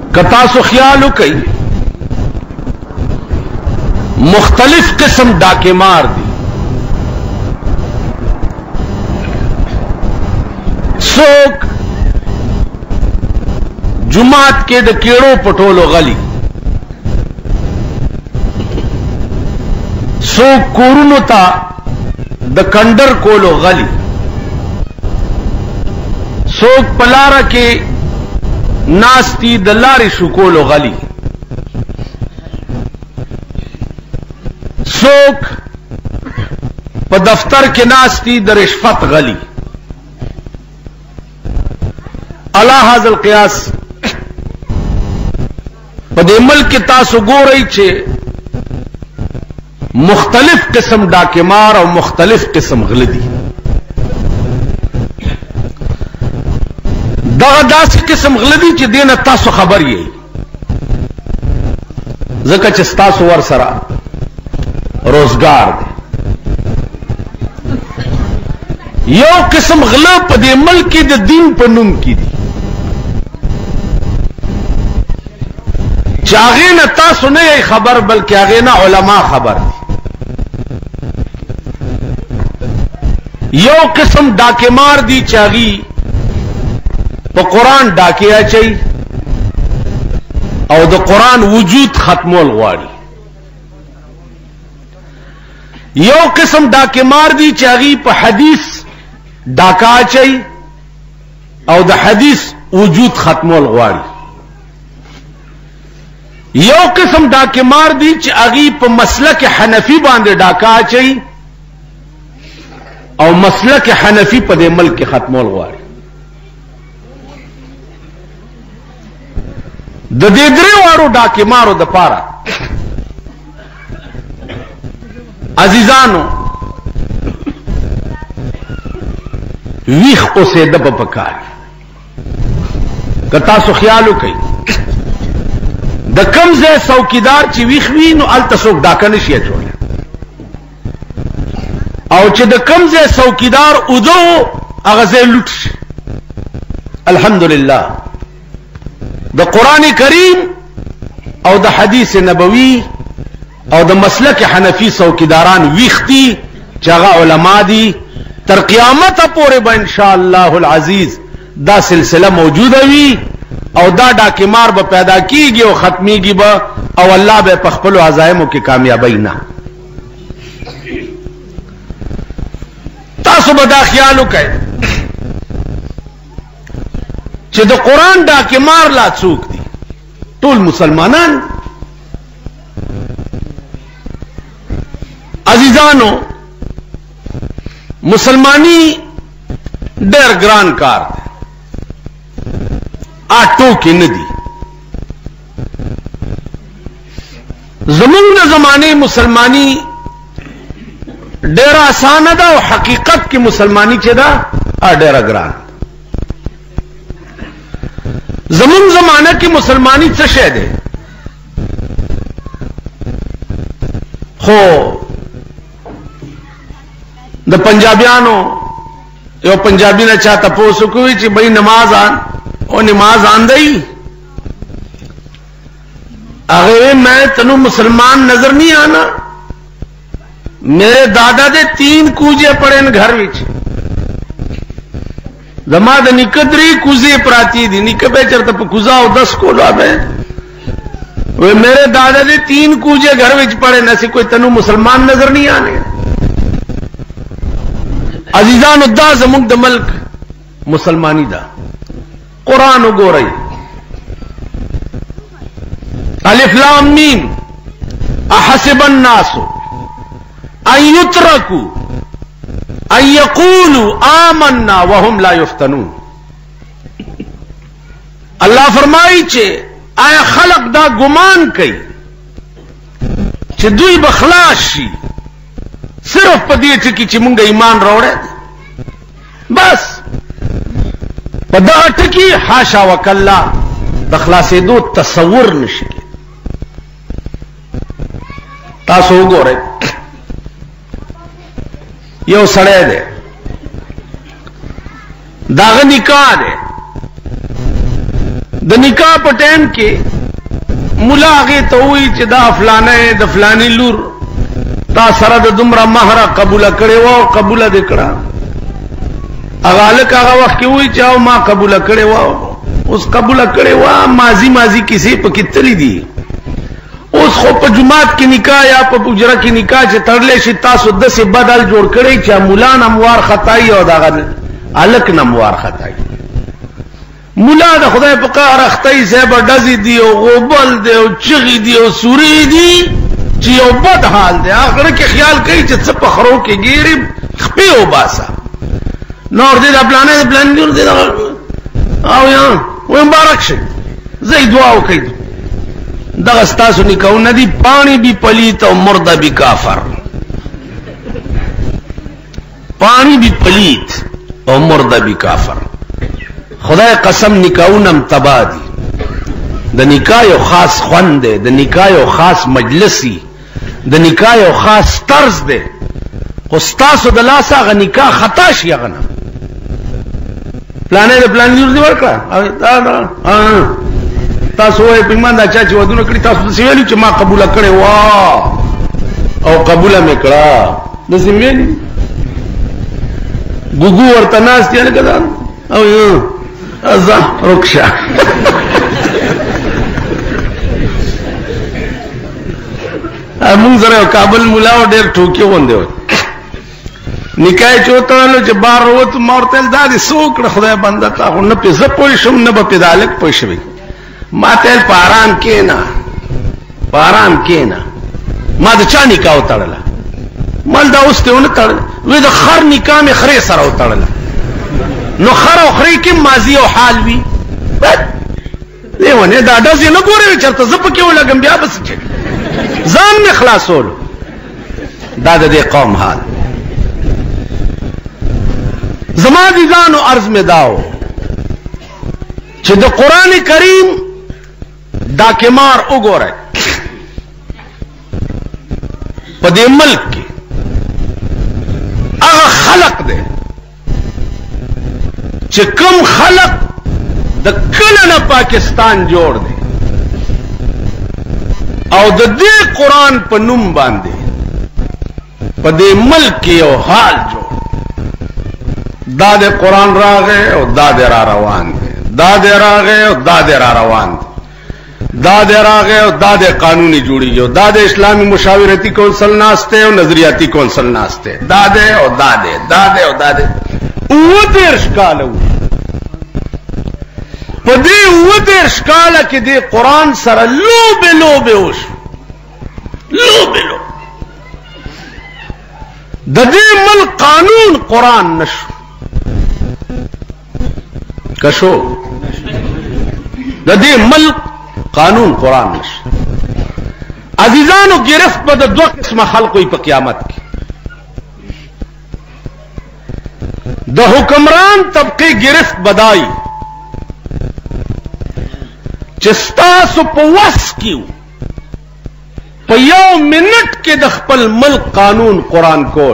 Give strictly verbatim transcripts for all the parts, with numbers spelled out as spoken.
कतासो ख्याल कई मुख्तलिफ किस्म डाके मार दी। सोक जुमात के द केड़ो पटोलो गली, सोक कोरुनुता द कंडर कोलो गली, सोक पलारा के नास्ती द लारी शुकोलो गली, सोक प दफ्तर के नास्ती द रिश्वत गली। अला हाजल क़ियास पदेमल के तासु गो रही छे मुख्तलिफ किस्म डाके मार और मुख्तलिफ किस्म गलदी। दासी किस्म गलदी चे देना तासु खबर यही जका चे तासु वर सरा रोजगार दे। यो किस्म गलब पदेमल की द दीन पनुम की दी चागे न तासु ने खबर बल्कि आगे ना उलमा खबर दी। यो किस्म डाके मार दी चागी तो कुरान डाके आ चाहिए और द कुरान वजूद खत्मोल वाड़ी। यो किस्म डाके मार दी चागी पर हदीस डाका आ चाहिए और द हदीस वजूद खत्मोल वाड़ी। यो किस्म डाके मार दी चागी पर मसलक हनफी बांधे डाका आ चाहिए और मसलक हनफी पदे मल के खत्मोल वाड़ी। द देदरे वारो डाके मारो द पारा अजीजानो वीख उसे दब पकारी कतासु ख्यालु कई द कमजे चौकीदार ची वीख वी नो अल तसोक डाका नशिया छोड़े और चे द कमजे चौकीदार उदो अगजे लुट। अल्हम्दुलिल्लाह द कुरान करीम और द हदीस नबवी और द मसलक हनफी चौकीदारान वीखती जगह उलमा दी तर क़यामत पोरे ब इंशाअल्लाहुल अजीज दा सिलसिला मौजूद हुई और दा डाके मार ब पैदा कीगी और खत्मीगी ब और अल्लाह बे पखपलो अजायमों की कामयाबी ना। तासु बदा ख्यालु कहे चे द कुरान डाके मार ला चूक दी टोल मुसलमानान अजीजानो मुसलमानी डेर ग्रान कार आटो की नदी जमीन जमाने मुसलमानी डेरा आसान दा और हकीकत की मुसलमानी चेदा आ डेरा ग्रान जमीन जमाने की मुसलमानी से शेदे हो द पंजाबियानो यो पंजाबी ने चाहता पोसु कोई ची भाई नमाज आन और नमाज आन दई अगर मैं तनु मुसलमान नजर नहीं आना मेरे दादा दे तीन कूजे पड़े न घर विच दमाद निकदरी कूजे प्राती दी निकबे चरत कुजा दस को लावे वे मेरे दादा दे तीन कूजे घर विच पड़े न सी कोई तनु मुसलमान नजर नहीं आने। अजीजान उद्दा जमुक द मल्क मुसलमानी दा कुरान उगो रही अलिफ लाम मीम अहसिबन नासु अन युत्रकू अन यकूलू आमन्ना वहुम ला युफ्तनून। अल्लाह फरमाई चे आया खलक दा गुमान कई चे दुई बखलाशी सिर्फ पदिए चकी चिमुंगा ईमान रोड़े बस पदा अटकी हाशा वकल्ला दखला से दो तस्वुर नशिके तासो गोरे यो सड़े दे दाग निकाह दे د نکاح په ټیم کې مولا هغه ته وایي چې دا فلانه د فلانی لور تا سره د دومره مہر قبول کړي وو قبول دې کړه هغه لکه هغه وخت کې وایي چې ما قبول کړي وو اوس قبول کړي وو ماضی ماضی کسی په کې تللی دي اوس خو په جمعات کې نکاح یا په پوجره کې نکاح چې تړلې شي تاسو د څه بدل جوړ کړي چې مولا نموار خدای او داغه الک نموار خدای مولا د خدای په قهر اختی زیب ډزي دی او غوبل دی او چغي دی او سوري دی چې یو بد حال دی هغه کې خیال کوي چې څه په خرو کې ګيري خپې او باسا نور دې د پلانې د پلان جوړ دی او یا و مبارک شي زې دعا وکړي دغه ستاسو نکاح ندی پانی بھی پلیت او مرده بھی کافر پانی بھی پلیت او مرده بھی کافر خدای قسم نکاحونم تبا دي د نکاح یو خاص خوند دی د نکاح یو خاص مجلسی د نکاح یو خاص طرز دی خو ستاسو د لاسه هغه نکاح خطا شي هغه نه پلانې د پلان جوړ دی ورکړه تاسو وې پیمان دا چا چې ودونه کړی تاسو څه ویلو چې ما قبول کړي وا او قبول مې کړه د سیمې ګوګو ورته ناس دی نه کړه او یو ازا رکشا امون زره کابل مولا ډېر ټوکی وندې و نکاح چوتانو چې بار وروت مورتل دادي سوکړه خدای بنده تا خو نه په زپ پوي شم نه په پیدالک پوي شوی ما تل پارام کېنا پارام کېنا ما د چا نکاح وتړله مال دا اوس ته ونه تړل وې د خر نکاح مې خره سره وتړله نو خر او خري کې ماضي او حال وي دیونه دا داسې نه ګورې چرته زپ کې ولګم بیا بس چې ځان مې خلاصول دا د دې قوم حال زما دي ځانو عرض مې داو چې د قران کریم دا کمار وګورئ په دې ملک کې هغه خلق دی چې کوم خلق د کله نه پاکستان جوړ دی او د دې قران په نوم باندې په دې ملک کې یو حال جوړ دا د قران راغې او دا د را روان دی دا د راغې او دا د را روان دی دا د راغې او دا د قانوني جوړیږي دا د اسلامي مشاورتي کونسل ناشته او نظریاتي کونسل ناشته دا د او دا د دا د او دا د و درش کالو په دې و درش کاله کې د قران سره لوب لوب وش لوب لوب د دې ملک قانون قران نشو کشو د دې ملک قانون قران نشو عزیزانو گرفت په دوه قسمه خلقو په قیامت کې د حکمران طبقه گرفت بدای چې ستاسو په وس کیو په یو منټ کې د خپل ملک قانون قران کول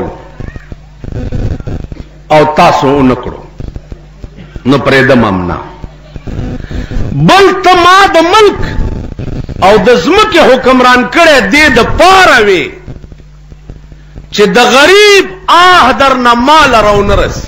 او تاسو نکړو نو پرې د ممنا بل تما د ملک او د زمکه حکمران کړي دې د پاره وي چې د غریب آه در نه مال راو نرسي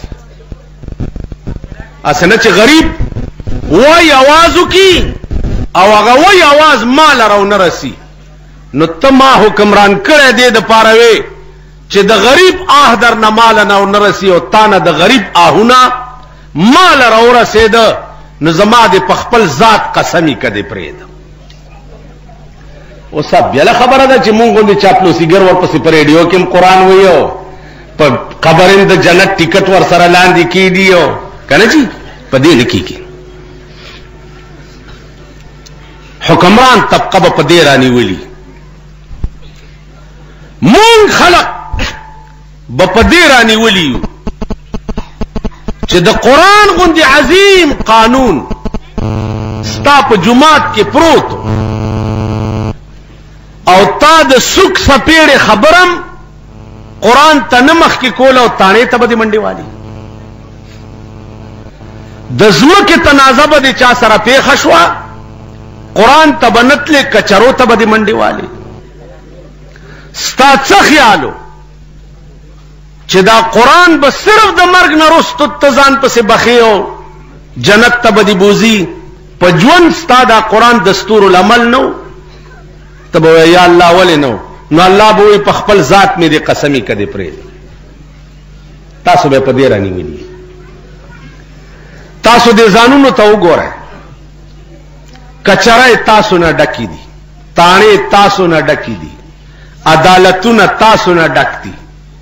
اسنه چې غریب وای आवाज وکي او هغه وای आवाज مال راو نرسي نو تما حکمران کړي دې د پاره وي چې د غریب آه در نه مال نه نرسي او تانه د غریب آهونه مال راو رسید نو زما دې په خپل ذات قسمی کده پرېد او سب بل خبره ده چې مونږ غوندي چاپلوسی ګر ورپسې په ریډیو کې قرآن وایو په خبرین د جنت ټیکټ ور سره لاندې کی دیو کنه جی په دې لکی کی حکمران طبقه په دې رانی ویلي مونږ خلق په دې رانی ویلي چې د قران غوندي عظیم قانون ستا په جمعات کې پروت او تا د سوک سپېړې خبرم قران ته نمخ کې کول او تانه ته به منډي والی د زمکه تنازع به چا سره پیښ شوا قران تبنتله کچرو ته به منډي والی ستا څه خیالو چې دا قران به صرف د مرګ نه رستو تزان پسې بخیو جنت ته به بوزي په ژوند ستا دا قران دستور العمل نو تب یا الله ولې نو نو الله به په خپل ذات مې دې قسمی کړي پرې تاسو به په دې رانی ویلي تاسو دې ځانونو ته وګورئ کچره تاسو نه ډکی دي تانه تاسو نه ډکی دي عدالتونه تاسو نه ډک دي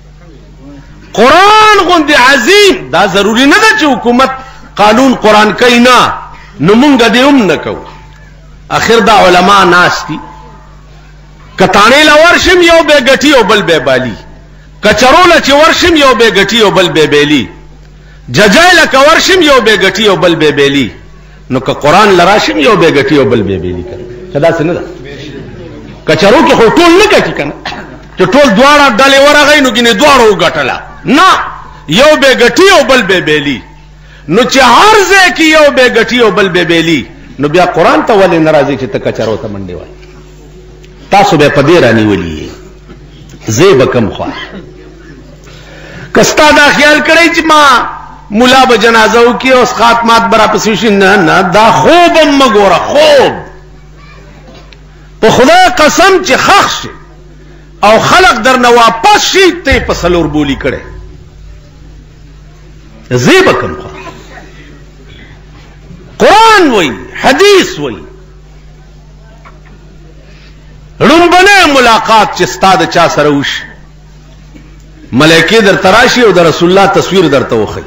قران غوندي عظیم دا ضروری نه ده چې حکومت قانون قران کوي نه نو مونږ دې هم نه کوو اخر دا علما ناس دي کتانه لا ورشم یو به غټي او بل به بالی کچرول چې ورشم یو به غټي او بل به بیلی ججایل ک ورشم یو به غټي او بل به بیلی نو که قران لراشم یو به غټي او بل به بیلی کړه صدا څنګه ده کچرو کې هو ټول نه کوي کنه چې ټول دواړه ډلې ورغې نو ګینه دواړو غټلا نه یو به غټي او بل به بیلی نو چې هر ځای کې یو به غټي او بل به بیلی نو بیا قران ته ولې ناراضي چې ته کچرو ته منډي وای تاسو به پدې رانی ولي زیب کم خوا کستا دا خیال کړی چې ما مولا به جنازه وکي او خاتمات برا پسیشن نه نه دا خوب مګوره خوب په خدای قسم چې خخ شي او خلق درنه واپس شي ته په سلور بولی کړي زیب کم خوا قرآن وای حدیث وای رنبنه ملاقات چې استاد چا سره وش ملائکه در تراشی او در رسول الله تصویر درته وخی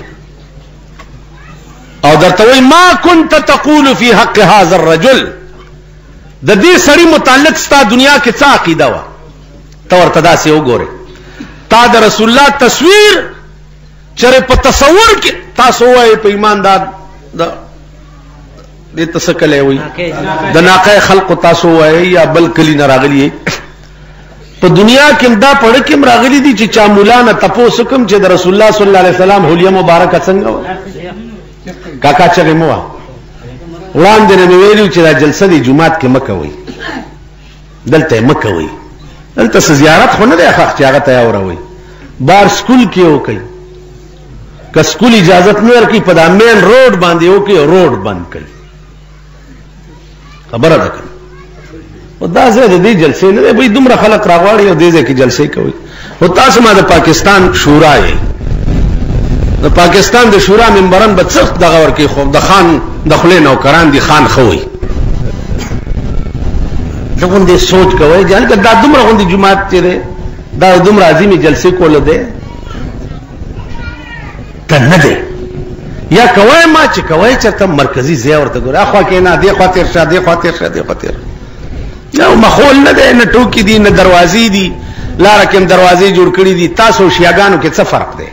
او درته وای ما كنت تقول في حق هذا الرجل د دې سړي متعلق ستا دنیا کې څه عقیده و ته ورته داسې وګوره تا د رسول الله تصویر چرې په تصور کې تاسو وای په ایماندار د دې تسکلې وای د ناقه خلق تاسو وای یا بل کلی نه راغلی په دنیا کې دا پړ کې راغلی دي چې چا مولانا تپوس کوم چې د رسول الله صلی الله علیه وسلم هلیه مبارکه څنګه و کاکا چغه مو وړاندې نه ویلو چې دا جلسه دی جمعات کې مکه وای دلته مکه وای دلته زیارت خو نه دی ښه چې هغه ته وروي بار سکول کې وکي که سکول اجازه نه ورکړي په دا مین روډ باندې وکي روډ بند کړي خبره ده کنه او دا زه د دې جلسې نه به دومره خلک راغواړي او دې ځکه جلسې کوي او تاسو ما د پاکستان شورا یې د پاکستان د شورا منبران به څخ دغه ورکی خو د خان د خلې نوکران دي خان خوي دغه دې سوچ کوي ځان که دا دومره غوندي جماعت چیرې دا دومره عظیمي جلسې کول دي کنه دي یا کوي ما چې کوي چې ته مرکزی ځای ورته ګور اخوا کې نه دی خاطر شاده خاطر شاده خاطر نو مخول نه دی نه ټوکی دي نه دروازې دي لار کې دروازې جوړ کړې دي تاسو شیاګانو کې څه فرق دی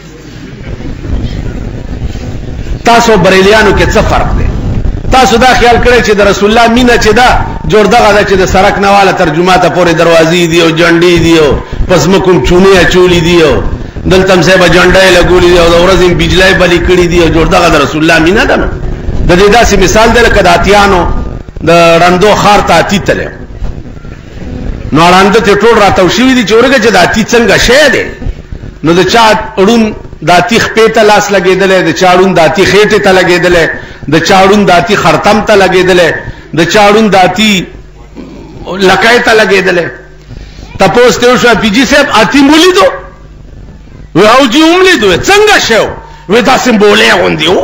تاسو بریلیانو کې څه فرق دی تاسو دا خیال کړئ چې د رسول الله مینا چې دا جوړ دغه چې د سرک نواله ترجمه ته پورې دروازې دي او جنډې دي او پس مکم چونی چولی دي او دلته هم صاحب جنډې لګولې دي او د ورځې بجلی بلی کړې دي او جوړ دغه د رسول الله مینا ده نو د دې داسې مثال دی لکه د اتیانو د رندو خار ته اتی تله نو وړاندې ته ټول راته شوې دي چې ورګه چې د اتی څنګه شې ده نو د چا اړون داتی خپې ته لاس لګېدلې د چاړون داتی خېټه ته لګېدلې د چاړون داتی خرتم ته لګېدلې د چاړون داتی لکای ته لګېدلې تپوس ته شو پیجی صاحب اتی مولی دو و او جی عملی دو څنګه شو و دا سمبولې غوندیو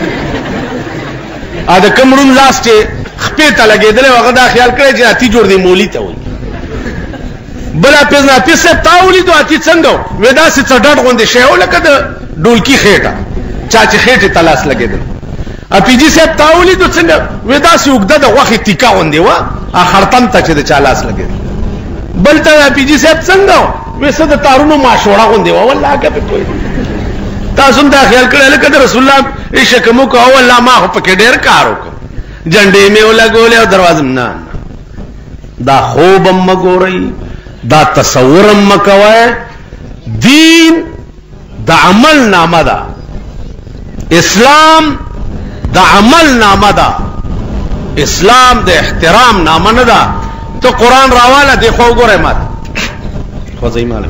ا د کمرون لاس ته خپې ته لګېدلې هغه دا خیال کړی چې اتی جوړ دی مولی ته وي بلا پزنا پیسه تاولی دو اتی څنګه و دا څه ډډ غوندې شو لکه د ډولکی خېټه چا چې خېټه تلاس لګېدل ا پی جی صاحب تاولی دو څنګه و دا څه وګړه د وخت ټیکا غوندې و ا خړتم ته چې د چالاس لګېدل بل ته پی جی صاحب څنګه وسه د تارونو ماشوړه غوندې و والله هغه په کوی تاسو دا خیال کړل لکه د رسول الله عشقمو کو والله ما په کې ډېر کار وکړ جنډې مې ولګولې او دروازه نه دا خوب مګوري دا تصور مکوي دین د عمل نامه ده اسلام دا عمل نامه ده، اسلام د احترام نامه نه ده. ته قرآن راواله دی خو وګوره مات خو ځای مال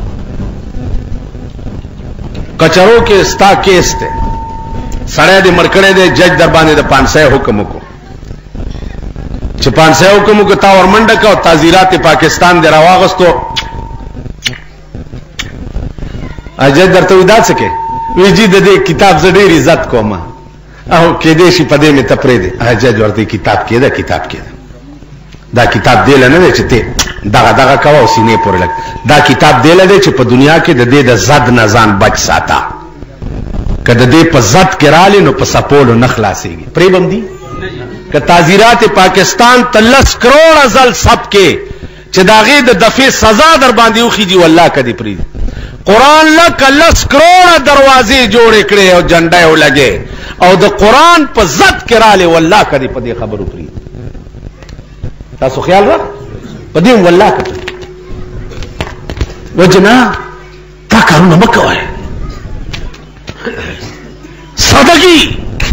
کچرو کې ستا کیس ته سړی دې مرکړې دې جج در باندې د پانسه حکم وکړو چې پانسه حکم وکړ تا ورمنډه کا او تعزیرات پاکستان دې راواغستو اجازه درته ودا سکے ویجی د دې کتاب ز ډېر عزت کوم او کې دې شي پدې مې تپرې دې اجازه ورته کتاب کې دا کتاب کې دا کتاب دی لنه چې ته دغه دغه کاوه سینې پورې لګ دا کتاب دی لنه چې په دنیا کې د دې د زد نه ځان بچ ساته کله دې په زد کې رالې نو په سپولو نه خلاصيږي پرې بندي ک تعزیرات پاکستان تلس کروڑ ازل سب کې چې داغه د دفعه سزا در باندې وخیږي والله کدي پرې قران لک لس کروڑ دروازې جوړ کړي او جنډه ولګي او د قران په زد کې رالې والله کدي په دې خبرو پرې تاسو خیال را پدیم والله کته وجنا تا کارونه مکوای سادگی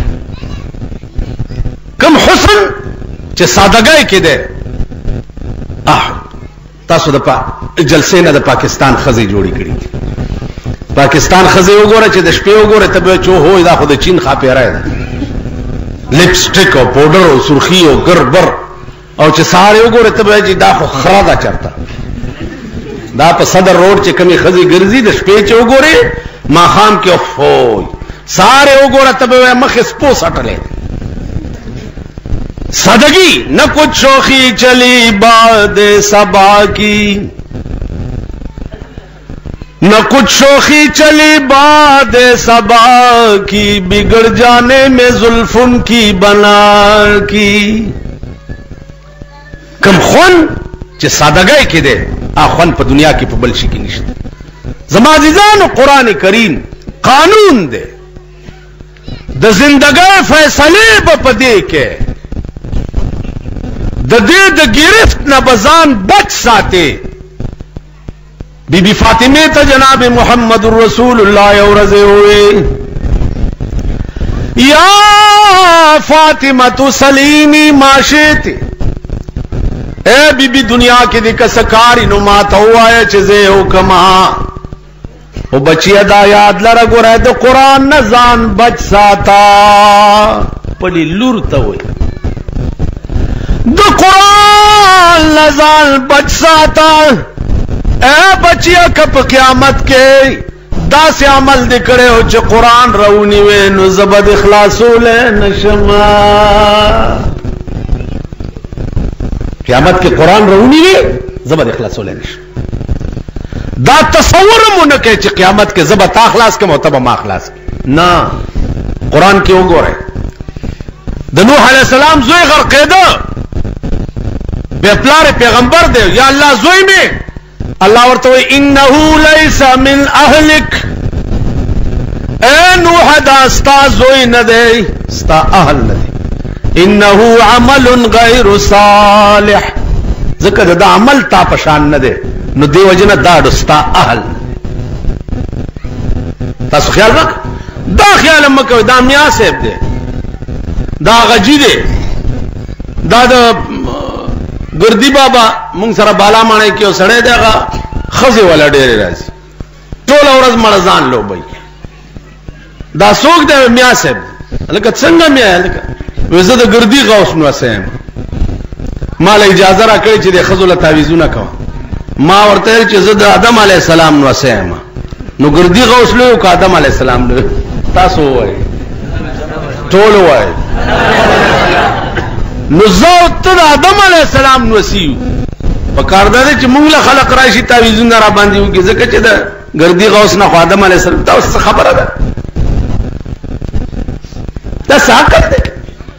کم حسن چې سادگی کې ده اه تاسو د جلسې نه د پاکستان خزي جوړی کړی پاکستان خزي وګوره چې د شپې وګوره ته به چو هو دا خو د چین خاپیرای ده لپسټیک او پاوډر او سرخی او ګربر او چې ساره وګوره ته به دا خو خراده چرته دا په صدر روډ چې کمی خزي ګرځي د شپې چې وګوره ما خام کې اوفوي ساره وګوره ته به مخ سپو سټلې سادگی نہ کچھ شوخی چلی باد صبا کی نہ کچھ شوخی چلی باد صبا کی بگڑ جانے میں زلفن کی بنا کی کم خون چې سادگی کې ده اخوان په دنیا کې په بل شي کې نشته زما عزیزانو قران کریم قانون ده د زندګۍ فیصله په پدې کې د دې د گرفت نه بزان بچ ساته بی بی فاطمه ته جناب محمد رسول الله اورزه ہوئے یا فاطمه سلیمی ماشیت اے بی بی دنیا کې د کسکاری نو ما ته وایي چې زه حکما او بچی ادا یاد لره ګره د قران نه ځان بچ ساته پلی لور ته وایي د قرآن لزال بچ ساتا اے بچیا کپ قیامت کے دا سے عمل دکڑے ہو چھ قرآن رونی وے نو زبد اخلاصو لے نشما قیامت کے قرآن رونی وے زبد اخلاصو لے نشما دا تصور منکے چھ قیامت کے زبد تا اخلاص کے محتبہ ما اخلاص کے نا قرآن کی اوگو رہے دا نوح علیہ السلام زوی غرقیدہ بے پلار پیغمبر دے یا اللہ زوئی میں اللہ ورتو انہو لیس من اہلک اے نوح دا ستا زوئی نہ دے ستا اہل نہ دے انہو عمل غیر صالح ذکر دا عمل تا پشان نہ دے نو دے وجنہ دا ستا اہل تاسو خیال رکھ دا خیال مکو دا میاں سیب دے دا غجی دے دا دا ګردی بابا مونږ سره بالا مانای کې وسړې دغه خزي ولا ډېر راځي ټول ورځ مرزان لوبي دا څوک دی میا صاحب لکه څنګه میا لکه وزه د ګردی غوس نو سم مال اجازه را کړی چې د خزو له تعویذونه کوم ما ورته چې زه د آدم علی السلام نو سم نو ګردی غوس له آدم علی السلام له تاسو وای ټول وای نزاو تد آدم علیہ السلام نوسیو پکار دا چې موږ له خلق راشي تعویذونه را باندې وکي ځکه چې دا ګردی غوس نه آدم علیہ السلام تاسو خبره ده دا ساکت ده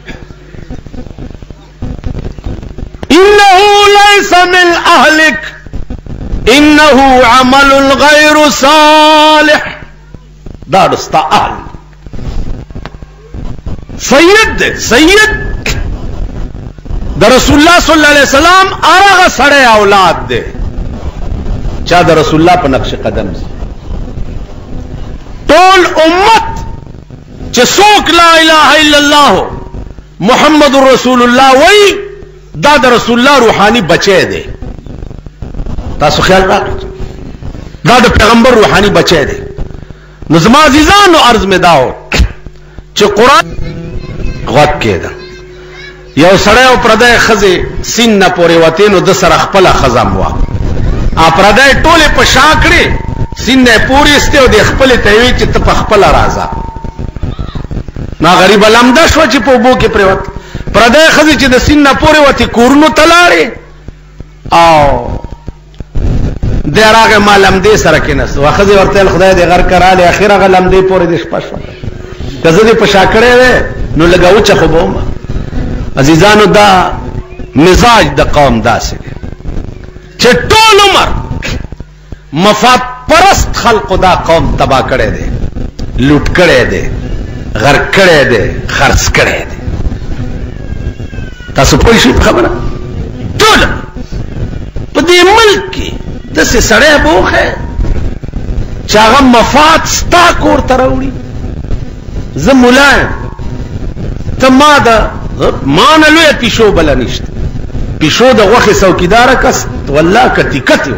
انه ليس من اهلك انه عمل غیر صالح دا دستا اهل سید ده سید دا رسول اللہ صلی اللہ علیہ وسلم آرغ سڑے اولاد دے چاہ دا رسول اللہ پا نقش قدم سے طول امت چې څوک لا اله الا الله محمد رسول الله وای دا د رسول الله روحاني بچی دی. تاسو خیال راکړئ دا د پیغمبر روحاني بچی دی. نو زما عزیزانو عرض می داو چې قرآن غوږ کېده یو سړی او پردی ښځې سین نه پورې وتې نو د سره خپله ښځه م وه ا پردی ټولې په شا کړې سین نه یې پورې ایستې او د خپلې ته یې وی چې ته په خپله راځه. نو غریبه لمده شوه چې په اوبو کې پرېوت. پردی ښځې چې د سین نه پورې وتې کورونو ته لاړې او دی راغی ما لمدې سره کېناست. وه ښځې ورته ویل خدای دې غر کرالی اخر هغه لمدې پورې دې شپه شوه که زه دې په شا کړی وی نو لږه وچه خو به ومه. عزیزانو دا مزاج د قوم داسې دی چې ټول عمر مفاد پرست خلقو دا قوم تبا کړی دی لوټ کړی دی غرق کړی دی خرڅ کړی دی. تاسو پوه شئ خبره ټول په دې ملک کې داسې سړی به وښی چې هغه مفاد ستا کور ته راوړي. زه ملا یم ته ما د ما نه لویه پیشو بله نشته. پیشو د غوښې څوکیداره کس والله کتی کتی و.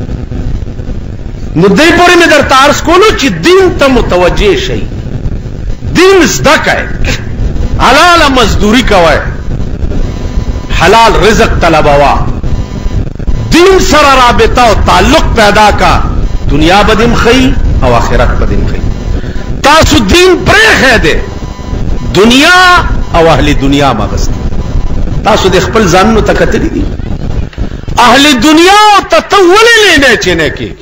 نو دی پورې مې درته عرض کولو چې دین ته متوجه شئ دین زده کئ حلاله مزدوري کوئ حلال رزق طلبوا دین سره رابطه او تعلق پیدا کا دنیا به دې ښایي او آخرت به دې ښایي. تاسو دین پرېښی دی دنیا او اهل دنیا مغست. تاسو د خپل ځانونو ته کتلی دي اهل دنیا ته ته ولې لینے چینه کېږي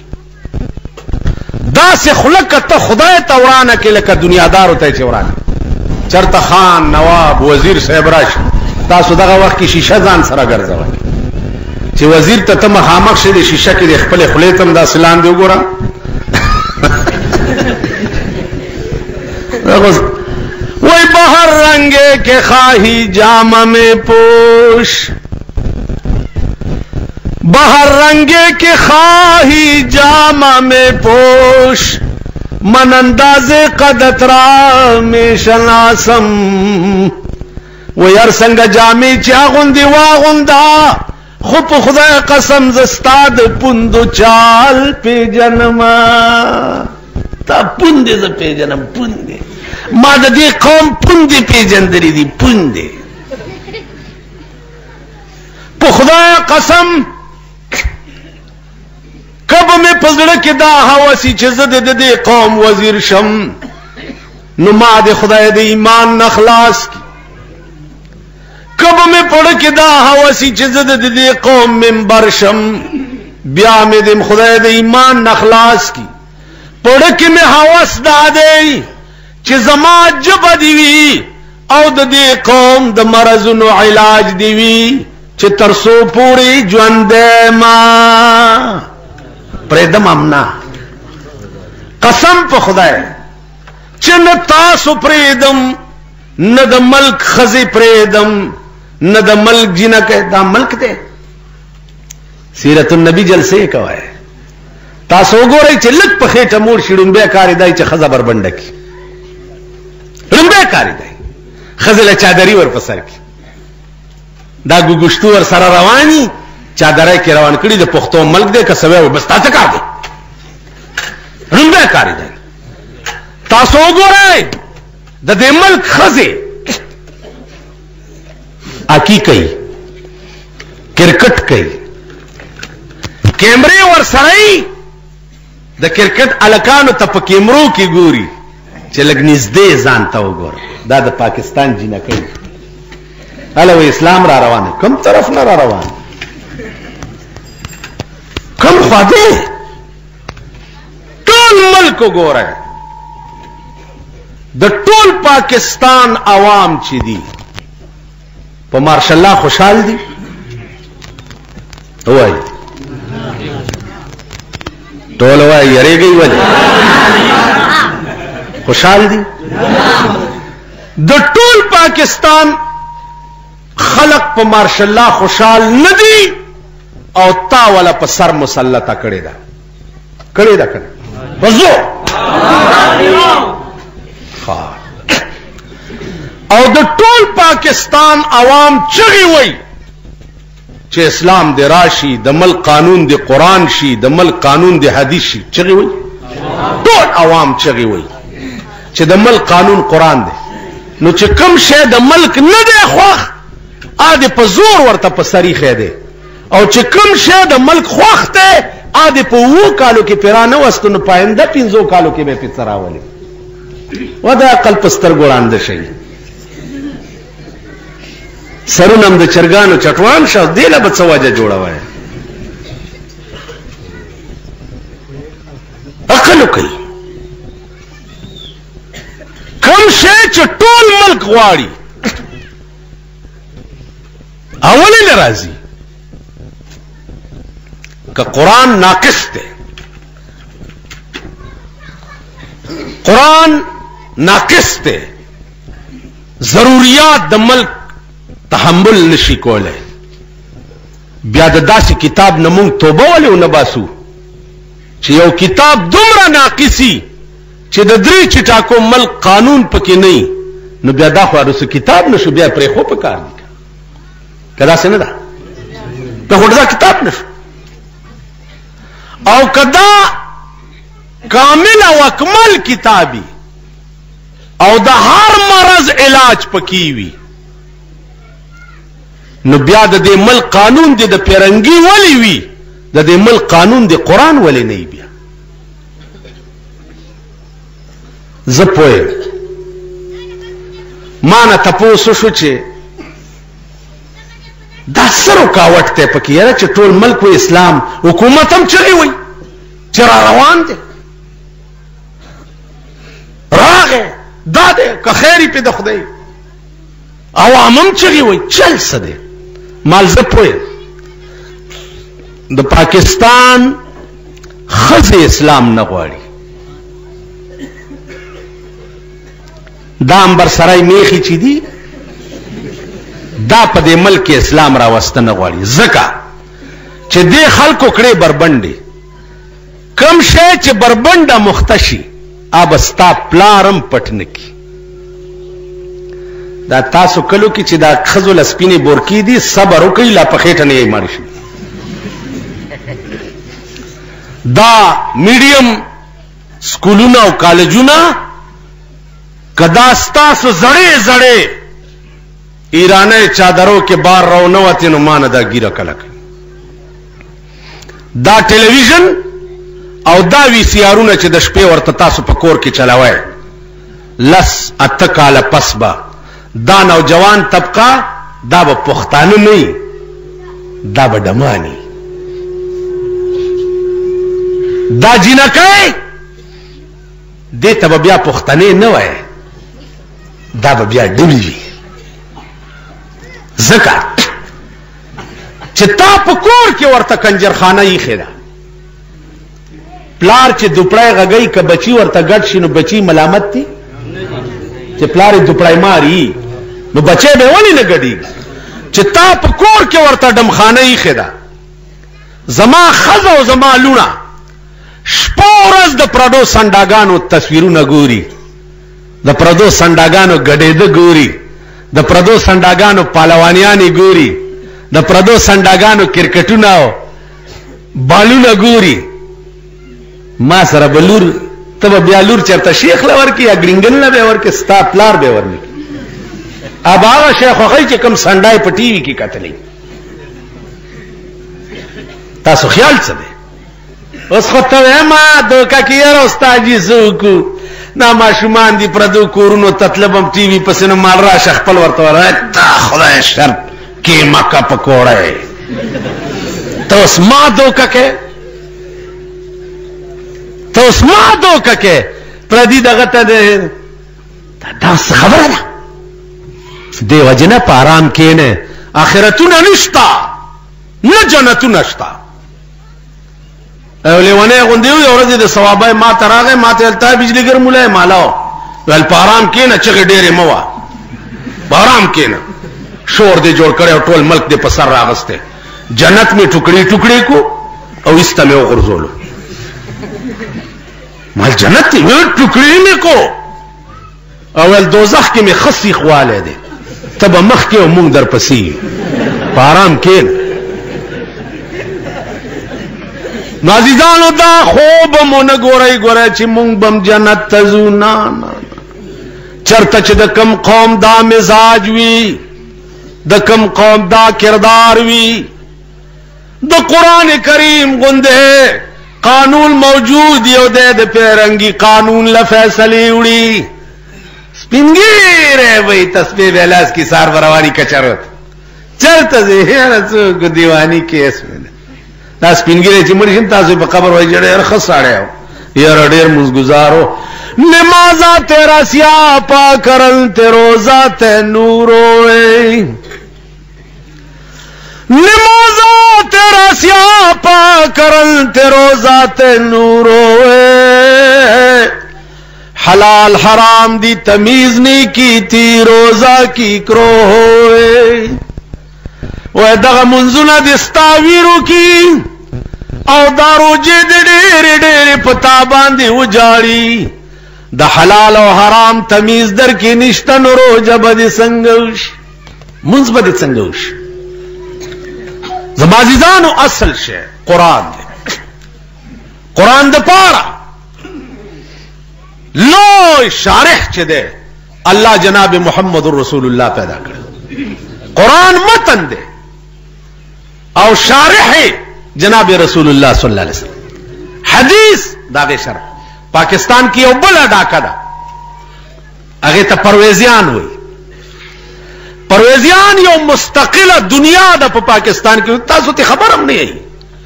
داسې خوله که ته خدای ته ورانه کې لکه دنیادارو ته یې چې ورانه چرته خان نواب وزیر صاحب راشي تاسو دغه وخت کې شیشه ځان سره ګرځوئ چې وزیر ته ته مخامخ شې د شیشه کې د خپلې خولې ته هم داسې لاندې وګوره وہی بہر رنگے کے خواہی جامہ میں پوش بہر رنگے کے خواہی جامہ میں پوش من انداز قدترا میں شناسم وہ یار سنگ جامی چاغندی واغندا خب خدا قسم زستاد پندو چال پی جنما تا پندے ز پی جنم پندے ما د دې قوم پوندې پیژندلې دي پوندې په خدای قسم کبه مې په زړه کې دا هوسي چې زه د دې قوم وزیر شم نو ما د خدای د ایمان نه خلاص کی کبه مې په زړه کې دا هوسي چې زه د دې قوم منبر شم بیا مې د خدای د ایمان نه خلاص کی په زړه کې مې هوس دادې چې زما جبه دی وی او د دې قوم د مرزونو علاج دی وی چې ترسو پوری ژوند ما پردم امنا قسم په خدای چې نه تاسو پردم نه د ملک خزي پردم نه د ملک جنکه دا ملک دی. سیرت النبی جلسه کوي تاسو وګورئ چې لک په خېټه مور شړم به کاری دای چې خزه بربنده کی رمبه کاری دی خزله چادری ور پسر کی دا ګوګشتو ور سره رواني چادرای کې روان کړي د پښتو ملک دې کسبه بس تاسو کار دی رمبه کاری دی. تاسو وګورئ د دې ملک خزه اکی کوي کرکټ کوي کیمرې ور سره د کرکټ الکانو ته په کیمرو کې ګوري چې لږ نږدې ځان ته وګوره دا د پاکستان جنکۍ هله و اسلام را روان کوم طرف نه را روان کوم خوا دی ټول ملک وګوره د ټول پاکستان عوام چې دي په مارشاء الله خوشحال دي وای ټول وای یریږي ولې خوشحال دي د ټول پاکستان خلق په مارشاء الله خوشحال ندي او تا ولا په سر مسلطه کړی دا کړی دا کړی وزو او د ټول پاکستان عوام چغي وای چې اسلام دی راشي، د ملک قانون دی قرآن شي، د ملک قانون دی حدیث شي. چغي وای ټول عوام چغي وای چې د ملک قانون قرآن دی. نو چې کوم شی د ملک نه دی خوښ ا دې په زور ورته په سری خې دی، او چې کوم شی د ملک خوښ دی ا دې په وو کالو کې پیرانه وستو نو پاینده پنځو کالو کې به پڅراولي. ودا عقل پستر ګوراند شي سرونم د چرګانو چټوان شو دیله به څه وجه جوړوي. عقل کوي کوم شی چې ټول ملک غواړي اولې ناراضي که قرآن ناقص دی، قرآن ناقص دی، ضروریات د ملک تحمل نشي کولای، بیا د داسې کتاب نه مونږ توبه ولې ونه باسو چې یو کتاب دومره ناقصي چې د درې چټاکو ملک قانون پکې نه، نو بیا دا خو ارسو کتاب نشو، بیا پرې خو پکار دي کدا څنګه ده که خو دا کتاب نشو. او کدا کامل او اکمل کتابی او د هر مرض علاج پکې وي، نو بیا د دې ملک قانون دی د پیرنګي ولی وي، د دې ملک قانون دی قرآن ولی نه. بیا زه پوهیم ما نه تپوسو شو چې دا څه رکاوټ دی پکې یاره چې ټول ملک و اسلام، حکومت هم چغې وي چې را روان دی راغې دا دی که خیرې پې د خدای، عوام هم چغې وي چل څه دی. مال زه پوهیم د پاکستان ښځې اسلام نه غواړي، دا انبر سرای میخي چې دي دا په دې ملک اسلام راوسته نه غواړي، ځکه چې دې خلکو کړې بربنډې کم شی چې بربنډه مختشي اب ستا پلارم پټ نکي. دا تاسو کلو کې چې دا خزو لسپینې بورکی دي صبر وکړئ لا په خېټه نه یې مړ شي. دا میډیم سکولونه او کالجونه کدا ستاسو زړې زړې ایرانه چادرو کې بار رو نه وته نو مان دا ګیره کلک. دا ټلویزیون او دا وی سی آرونه چې د شپې ورته تاسو په کور کې چلاوي لس اته کاله پس با دا نوجوان طبقه دا به پښتانه نه دا به دمانی دا جنکای دې ته بیا پښتنه نه وای دا به بیا ډولی وي، ځکه چې تا په کور کې ورته کنجرخانه یې خېدا پلار چې دوپړای غږی که بچی ورته ګډ شي نو بچی ملامت دي چې پلار دوپړای ماری نو بچی به ونی نه ګډي، چې تا په کور کې ورته ډمخانه یې خېدا. زما خزه او زما لونه شپه ورځ د پردو سنډاګانو تصویرونه ګوري، د پردو سنډاګانو ګډېده ګوري، د پردو سنډاګانو پهلوانیانې ګوري، د پردو سنډاګانو کرکټونه او بالونه ګوري. ما سره بلور ته بیا لور چرته شیخ لور کې یا ګرینګل نه به ور کې ستا پلار به ورني اب هغه شیخ خو چې کوم سنډای په ټي وي کې کتلې. تاسو خیال څه دی اوس خو ته ما دوکا کیره استاد جی زوکو نا ماشومان دی پردو کورونو تطلبم ټي وي پس نو مال را شیخ خپل ورته ورته خدای شرط کې مکه پکوړې ته اوس ما دوکا کې ته اوس ما دوکا کې پردي دغه ته دا خبره ده دیو جنا په آرام کې نه اخرتونه نشتا نه جنتونه نشتا. لیوانه غوندې یو ورځ د ثوابای ما تراغه ما ته التا بجلی ګر مولای مالاو ول پارام کې نه چې ډېرې موا پارام کې نه شور دې جوړ کړو ټول ملک دې په سر راغسته جنت می ټوکړي ټوکړي کو او استمه وغورځولو مال جنت می ټوکړي نه کو اول دوزخ کې می خصي خواله دي تب مخ کې مونږ در پسې پارام کې نازیدانو دا خوب مون ګورای ګورای چې مونږ بم جنت تزو نا نا چرته چې د کم قوم دا مزاج وی د کم قوم دا کردار وی د قران کریم غنده قانون موجود یو د پیرنګي قانون له فیصله وړي سپینګیره وای تسبیح ولاس کی سار بروانی کچرت چرته زه څو دیوانی کیس دا سپینګیره چې مرشم تاسو په قبر وای جوړه هر خساړیو یار ډیر مزګزارو نمازا تیرا سیا پا کرن تے روزہ تے نوروے نمازا تیرا سیا پا کرن تے روزہ تے نوروے حلال حرام دی تمیز نہیں کی تھی روزہ کی کرو ہوئے وہ دغا منزنہ دستاویرو کی او دارو جید دیر دیر پتا باندی اجاڑی دا حلال او حرام تمیز در کی نشتن روجہ بدی سنگوش منز بدی سنگوش زمازیزانو اصل شے قرآن دے قرآن دے پارا لو شارح چے دے اللہ جناب محمد رسول اللہ پیدا کرے قرآن متن دے او شارح جناب رسول اللہ صلی اللہ علیہ وسلم حدیث داغے شرح پاکستان کی یو بل ډاکه ده هغه ته پرویزیان وای پرویزیان یو مستقله دنیا ده په پاکستان کې تاسو ته خبر هم نه ای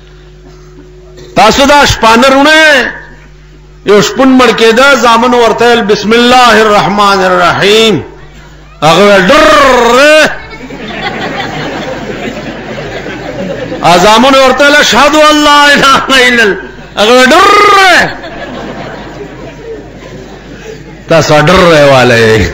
تاسو دا شپانرونه یو شپون مړ کېده زامن ورته بسم الله الرحمن الرحیم هغه ډر ازامن ورته اشهد ان لا اله الا الله هغه ډر تاسو ډر راواله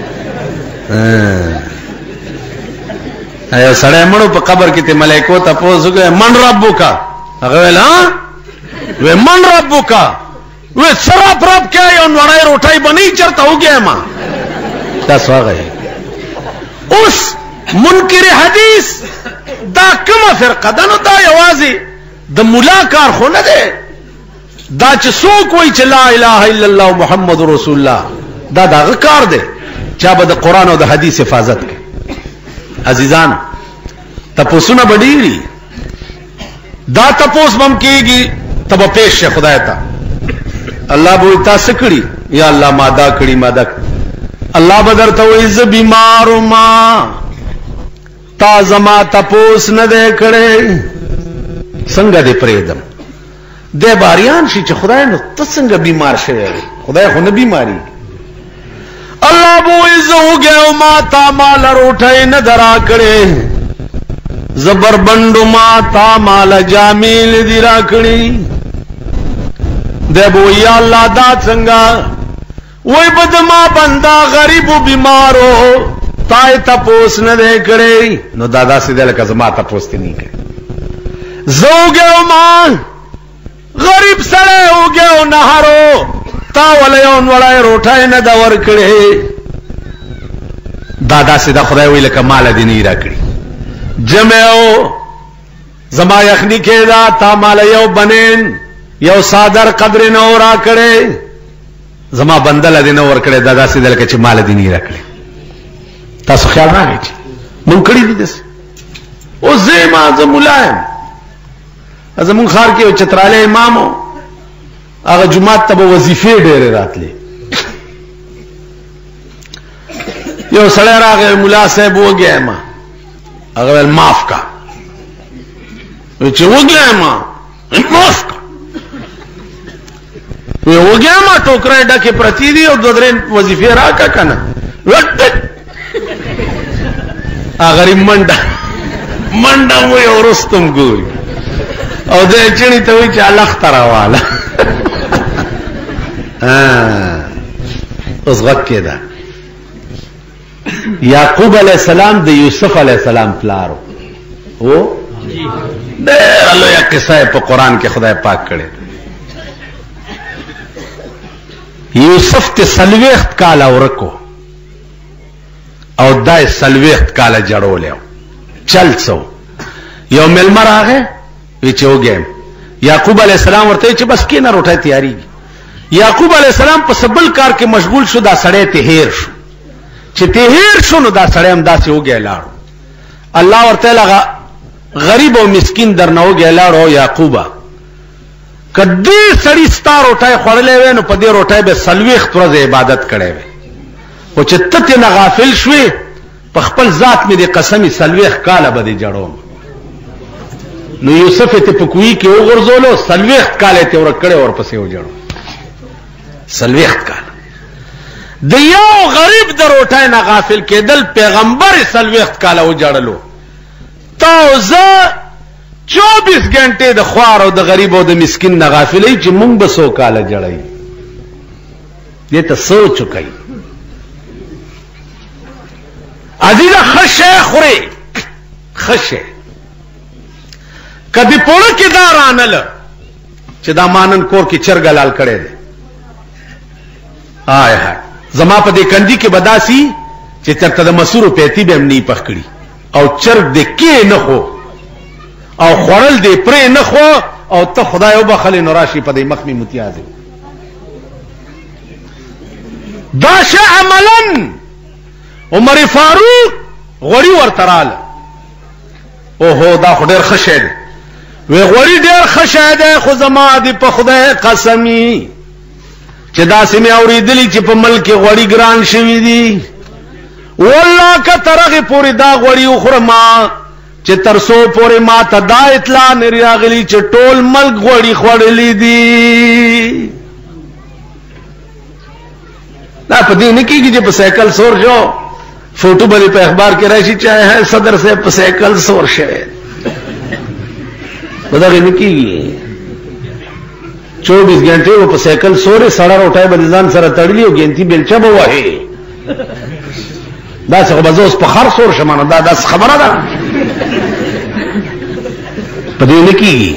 ایا سړی مړو په قبر کې ته ملائکو ته پوښتنه من ربک هغه ویل ها و من ربک و سره پرب کې یو وړای روټای بنی چرته وګیا ما تاسو هغه اوس منکر حدیث دا کومه فرقه ده نو دا یوازې د مولا کار خو نه ده دا چې څوک وایي چې لا اله الا الله محمد رسول الله دا دغه کار دی چې به د قران او د حدیث حفاظت کوي عزیزان تاسو نه بډیری دا تاسو بم کیږي تب پیش خدای ته الله به تاسو کړی یا الله ماده کړی ماده الله بدر ته وایي ز بیمار ما تا زما تاسو نه دې کړی څنګه دې پرېدم دے باریان شي چې خدای نو تسنګ بیمار شوی خدای خو نه بیماری الله بو عزو گئو ما تا مال روټای نه درا کړي زبر بندو ما تا مال جامیل دی را کړي دے بو یا الله دا څنګه وای بد ما بندا غریب و بیمارو تای تپوس نه دے کړي نو دادا سیدل کزما تپوس تی نه کړي زو گئو ما غریب سره وګو نهارو تا وليون وړای روټای نه دا ور کړي دادا سیدا خدای ویل کمال دې نه را کړی جمعو زما یخنی کېدا تا مال یو بنین یو صادر قدر نه ورا کړي زما بندل دې نه ور کړي دادا سیدا لکه چې مال دې نه را کړی تاسو خیال راغی مونږ کړی دې دس او زما زمولایم ازمون خار کې چتراله امامو هغه جمعه ته وظیفه ډېر راتلې یو سړی راغی مولا صاحب وګیا ما هغه ول معاف کا چې وګیا ما معاف کا وی وګیا ما ټوکرای ډکه پرتی دی او دوه درې وظیفه راکا کنه وټ هغه منډه منډه وې ورستم ګوري او دې چني ته وی چې الله اختراواله ها اوس غږ کېده یعقوب علیہ السلام د یوسف علیہ السلام پلارو او ډېر لویه قصه په قران کې خدای پاک کړي یوسف ته سلويخت کال اورکو او دای سلویخت کاله جړولیو. چل سو یو ملمر راغی وی چې وګیم. یعقوب علیہ السلام ورته چې بس کینه روټه تیاری. یعقوب علیہ السلام په سبل کار کې مشغول شو، دا سړی ته هیر شو. چې ته هیر شو نو دا سړی هم داسې وګی لاړو. الله ورته لغه غریب او مسکین درنه وګی لاړو. یعقوبا کدی سړی ستا روټه خوړلې وې نو په دې روټه به سلويخت ورځ عبادت کړې وې، او چې ته نه غافل شوې په خپل ذات مې دې قسمی سلويخت کاله به دې جوړوم. نو یوسف ته په کوی کې وګرځولو، سلويخت کاله ته ورکړې ورپسې وجړو. سلويخت کاله د یو غریب د روټه نه غافل کېدل پیغمبر سلويخت کاله وجړلو. تاوزه چوبیس گھنٹے د خوار او د غریب او د مسکین نه غافلې چې مونږ به سو کاله جړای. دې ته سوچ وکړئ عزیزه. خشه خوري خشه کدی پوره کې دا رانل چې دا مانن کور کې چرګلال کړي دي. آی هاي زما په دې کندي کې بداسي چې چرته د مسورو پیتی به منی پخکړي او چرګ دې کې نه خو او خورل دې پرې نه خو او ته خدای وبخل نو راشي په دې مخمي متیازه. دا ش عملا عمر فاروق غوړی ورتراله. او هو دا خډر خشه وی غوړی ډیر خشه ده، خو زما دې په خدای قسمی چې دا سمې اوریدلی چې په ملک غوړی ګران شوی دی. والله که ترغه پوری دا غوړی وخرما چې ترسو پوری ما ته دا اطلاع نه راغلی چې ټول ملک غوړی خوړلې دي. دا په دې نه کېږي چې په سایکل سور جو فوٹو بلی په اخبار کې راشي چاہے ہے صدر سے په سایکل سور شوه. دا نه کېږي. چوبیس گھنٹے وہ په سایکل سورې سړی روټای بلځان سره تړلی او ګنتی بلچا به وایي. دا څنګه به اوس په خر سور شمانه دا داس خبره ده. په دې نه کېږي.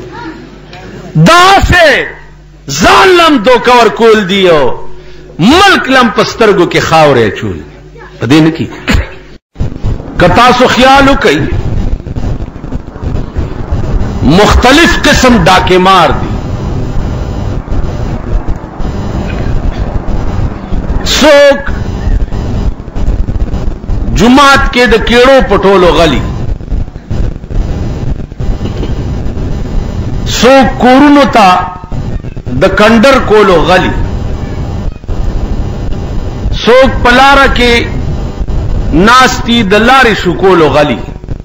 دا سه ځان لم دوکور کول دیو ملک لم پسترګو کې خاورې چول. په دې نه کېږي. کتا سو خیال وکړئ مختلف قسم ډاکې مار دي. څوک جمعات کې د کیړو پټولو غلي، څوک کورونو ته د کندر کولو غلي، څوک پلاره کې ناستی د لارې شکولو غلي،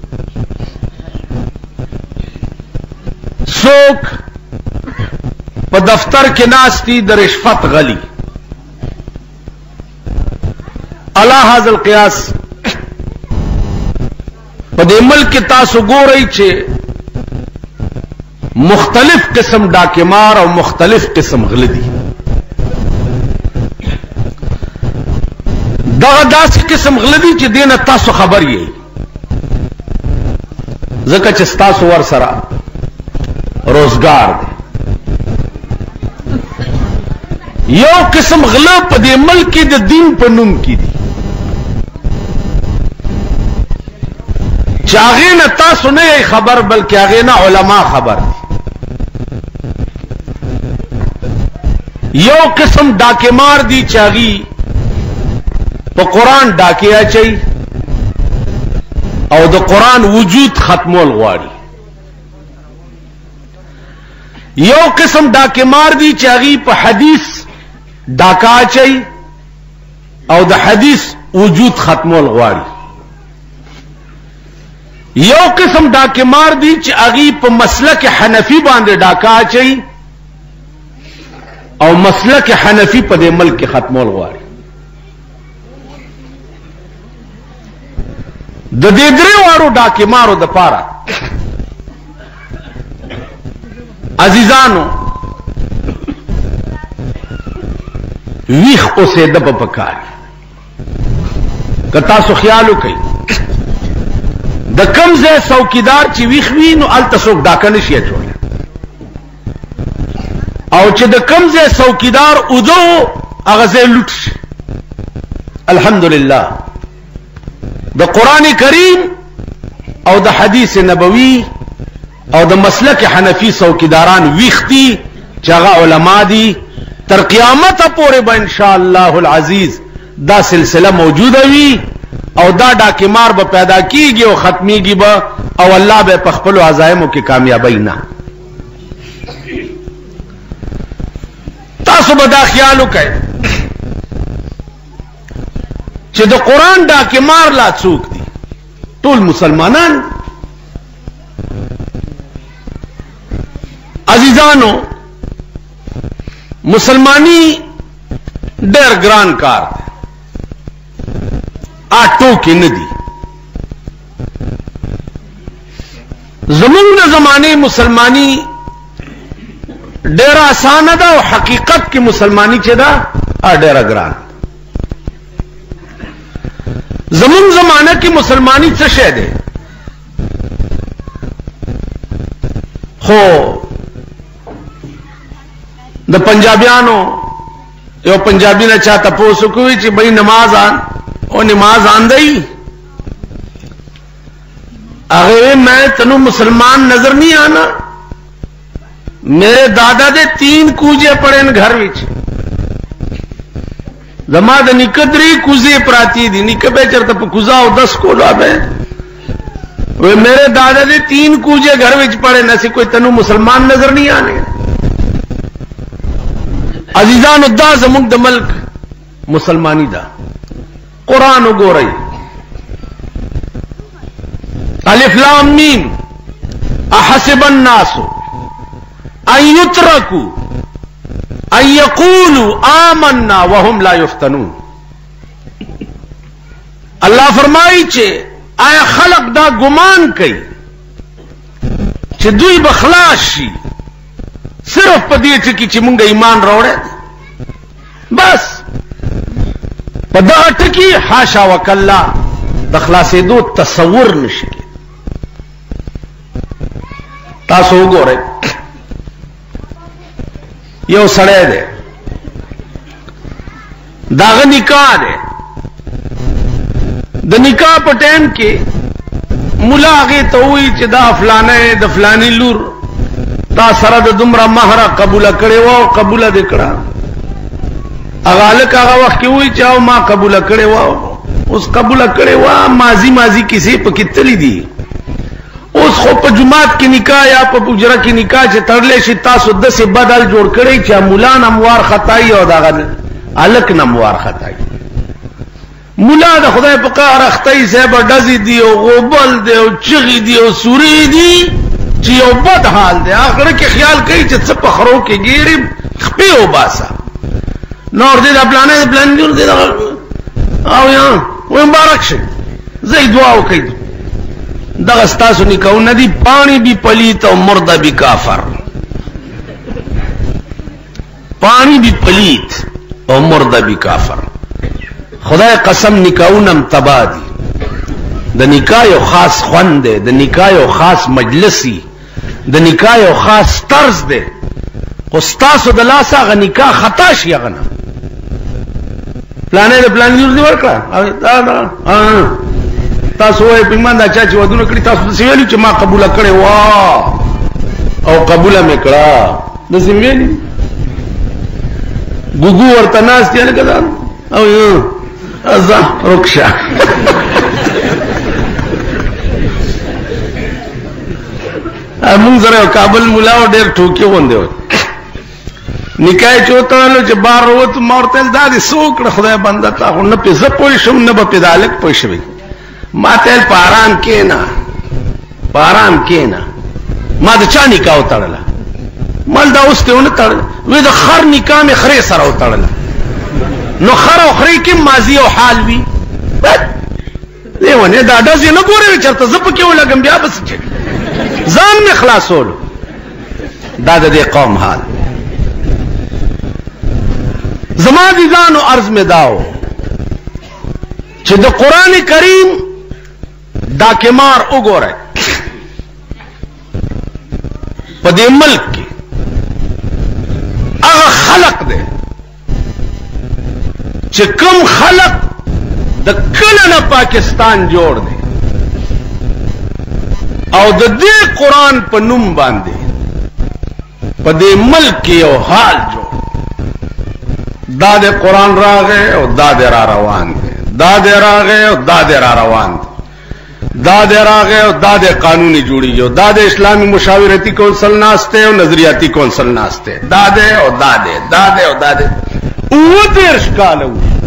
څوک په دفتر کې ناستی د رشوت غلي. علی هذا القیاس په دې ملک تاسو ګورئ چې مختلف قسم ډاکمار او مختلف قسم غل دي. دغه داسې قسم غل دي چې دینه تاسو خبر یې ځکه چې تاسو ور سره روزګار دی. یو قسم غل په دې ملک د دین په نوم کې دي چې هغه نه تاسو نه خبر بلکې هغه نه علما خبر دي. یو قسم ډاکمار دي چې هغه په قران ډاکې اچي او د قران وجود ختمول غواړي. یو قسم ډاکمار دي چې هغه په حدیث ډاکا اچي او د حدیث وجود ختمول غواړي. یو قسم ډاکمار دي چې هغه په مسلک حنفي باندې ډاکا اچي او مسلک حنفي په دې ملک کې ختمول غواړي. د دې درې وارو ډاکمارو د پاره عزیزانو ویخ اوسه د په پکار کتا سو خیال وکي د کمزه څوکیدار چې ویخ وی نو ال تاسو ډاکنه شي چول او چې د کمزه څوکیدار اوځو هغه زه لټ الحمدلله د قران کریم او د حدیث نبوي او د مسلک حنفي څوکیداران ویختي چې هغه علما دي تر قیامت پورې به ان شاء الله العزیز دا سلسله موجوده وي او دا ډاکمار به پیدا کیږي او ختميږي به او الله به په خپل عزایمو کې کامیابی نه. تاسو به دا خیال وکړئ چې د قران ډاکمار لا څوک دي؟ ټول مسلمانان. عزیزانو مسلمانی ډېر ګران کار دی، آټو کې نه دي. زمونږ د زمانه مسلمانی ډېر آسان ده او حقیقت کې مسلمانی چې ده ډېر ګران. زمونږ زمانه کې مسلمانی څه شی ده؟ خو د پنجابیانو یو پنجابی نه چاته پوښتنه کوي چې بھئی نماز آن او نماز آن دی اگر میں تنو مسلمان نظر نہیں آنا، میرے دادا دے تین کوجے پڑے گھر وچ، زما د نکدری کوزے پراتی دی نکبے چرتا کوزا او دس کو لابے وہ میرے دادا دے تین کوجے گھر وچ پڑے نہ سی کوئی تنو مسلمان نظر نہیں آنے. عزیزان دا زمونږ د ملک مسلمانی دا قرآن وګورئ الف لام میم احسب الناس ان يتركوا ان يقولوا آمنا وهم لا يفتنون. اللہ فرمائی چې آیا خلق دا گمان کوي چې دوی بخلاص شي صرف په دې ټکی چې مونږ ایمان راوړل بس په دا ټکی حاشا وکلا د خلاصې دو تصور نشي. تاسو وګورئ یو سړی دی داغه نکاح دی، د نکاح په ټیم کې مولا هغه ته وایي چې دا فلانه د فلانی لور تا سره د دومره مہر قبول کړي وو قبول دې کړه. هغه لکه هغه وخت کې وایي چې او ما قبول کړي وو اوس قبول کړي وو ماضی ماضی کسی په کې تللی دي. اوس خو په جمعات کې نکاح یا په پوجره کې نکاح چې تړلې شي تاسو د څه بدل جوړ کړي چې مولا نموار خدای او داغه الک نموار خدای مولا د خدای په قهر اختی صاحب ډزي دی او غوبل دی او چغي دی او سوري دی چې یو بد حال دی. اخر کې خیال کوي چې څه په خرو کې ګيري خپې او باسا نور دې د پلانې پلان جوړ دی او یا و مبارک شه زې دعا وکړي. دغه ستاسو نکاح ندی پانی بھی پلیت او مردہ بھی کافر، پانی بھی پلیت او مردہ بھی کافر. خدای قسم نکاحونم تبا دی. د نکاح یو خاص خوند دی، د نکاح یو خاص مجلسی، د نکاح یو خاص طرز دی. خو ستاسو د لاسه هغه نکاح خطا شي هغه نه پلانې د پلان جوړ دی ورکړه دا دا تاسو وای په ایمان دا چا چې ودونه کړی تاسو د سیویلو چې ما قبول کړي وا او قبول مې کړه د سیویلو ګوګو ورته ناس دی نه کړه او یو ازا رکشا امون زره کابل مولا ډېر ټوکی وندو نکای چوتانو چې بار وروت مورتل دا دي سوکړه خدای بنده تا نه په زپوي شم نه په پیدالک پښوي ما ته پارام کینا پارام کینا ما د چا نکاح وتړله مال دا اوس ته ونه تړل وې د خر نکاح مې خري سره وتړله نو خر او خري کې ماضي او حال وی دیونه دا دځ نه ګورې چرته زپ کې ولګم بیا بس ځان مې خلاصول دا د دې قوم حال. زما دي ځانو عرض مې داو چې د قران کریم دا کمار وګورئ په دې ملک کې هغه خلق دی چې کوم خلق د کله نه پاکستان جوړ دی او د دې قرآن په نوم باندې په دې ملک یو حال جوړ دا د قرآن راغې او دا د را روان دی دا د راغې او دا د را روان دی دا د راغې او دا د قانوني جوړیږي او دا د اسلامي مشاورتي کونسل ناشته او نظریاتي کونسل ناشته دا د او دا د دا د او دا د او دیرش کاله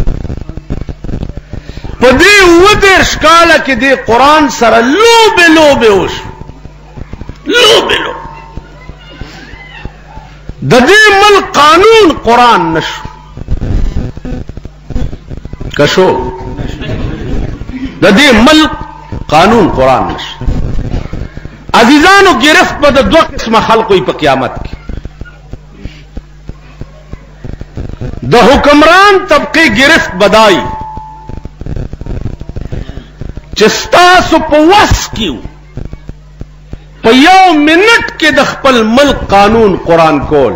په دې او دیرش کاله کې د قرآن سره لوبه لوبه وشو لوبه لوبه د دې ملک قانون قرآن نشو کشو د دې ملک قانون قرآن نشو عزیزانو گرفت په د دوه قسمه خلقو په قیامت کې د حکمران طبقه گرفت بدای چې ستاسو په وس کیو په یو منټ کې د خپل ملک قانون قرآن کول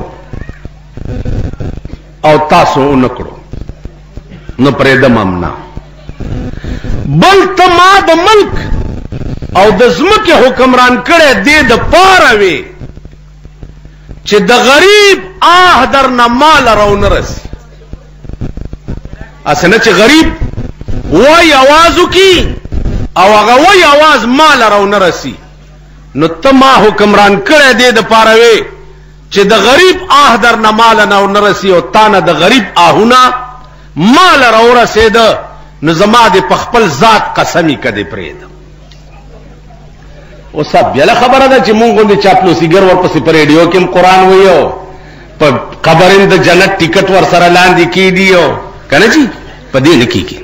او تاسو اونکړو نو پرې د ممنا بل تما د ملک او د ځمکې حکمران کړي دې د پاره وي چې د غریب آه در نه مال راونه رسي اسنه چې غریب وای आवाज کی او هغه وای आवाज مال راونه رسي نو تما حکمران کړي دې د پاره وي چې د غریب آه در نه مال نه ورسي او تانه د غریب آهونه مال را رسید نو زما د پخپل ذات قسمی کده پرید او سب بیا خبره ده چې مونږ غوندي چاپلوسی ګر ورپسې په ریډیو کې قرآن وایو په خبرین د جنت ټیکټ ور سره لاندې کی دیو کنه جی په دې لکی کی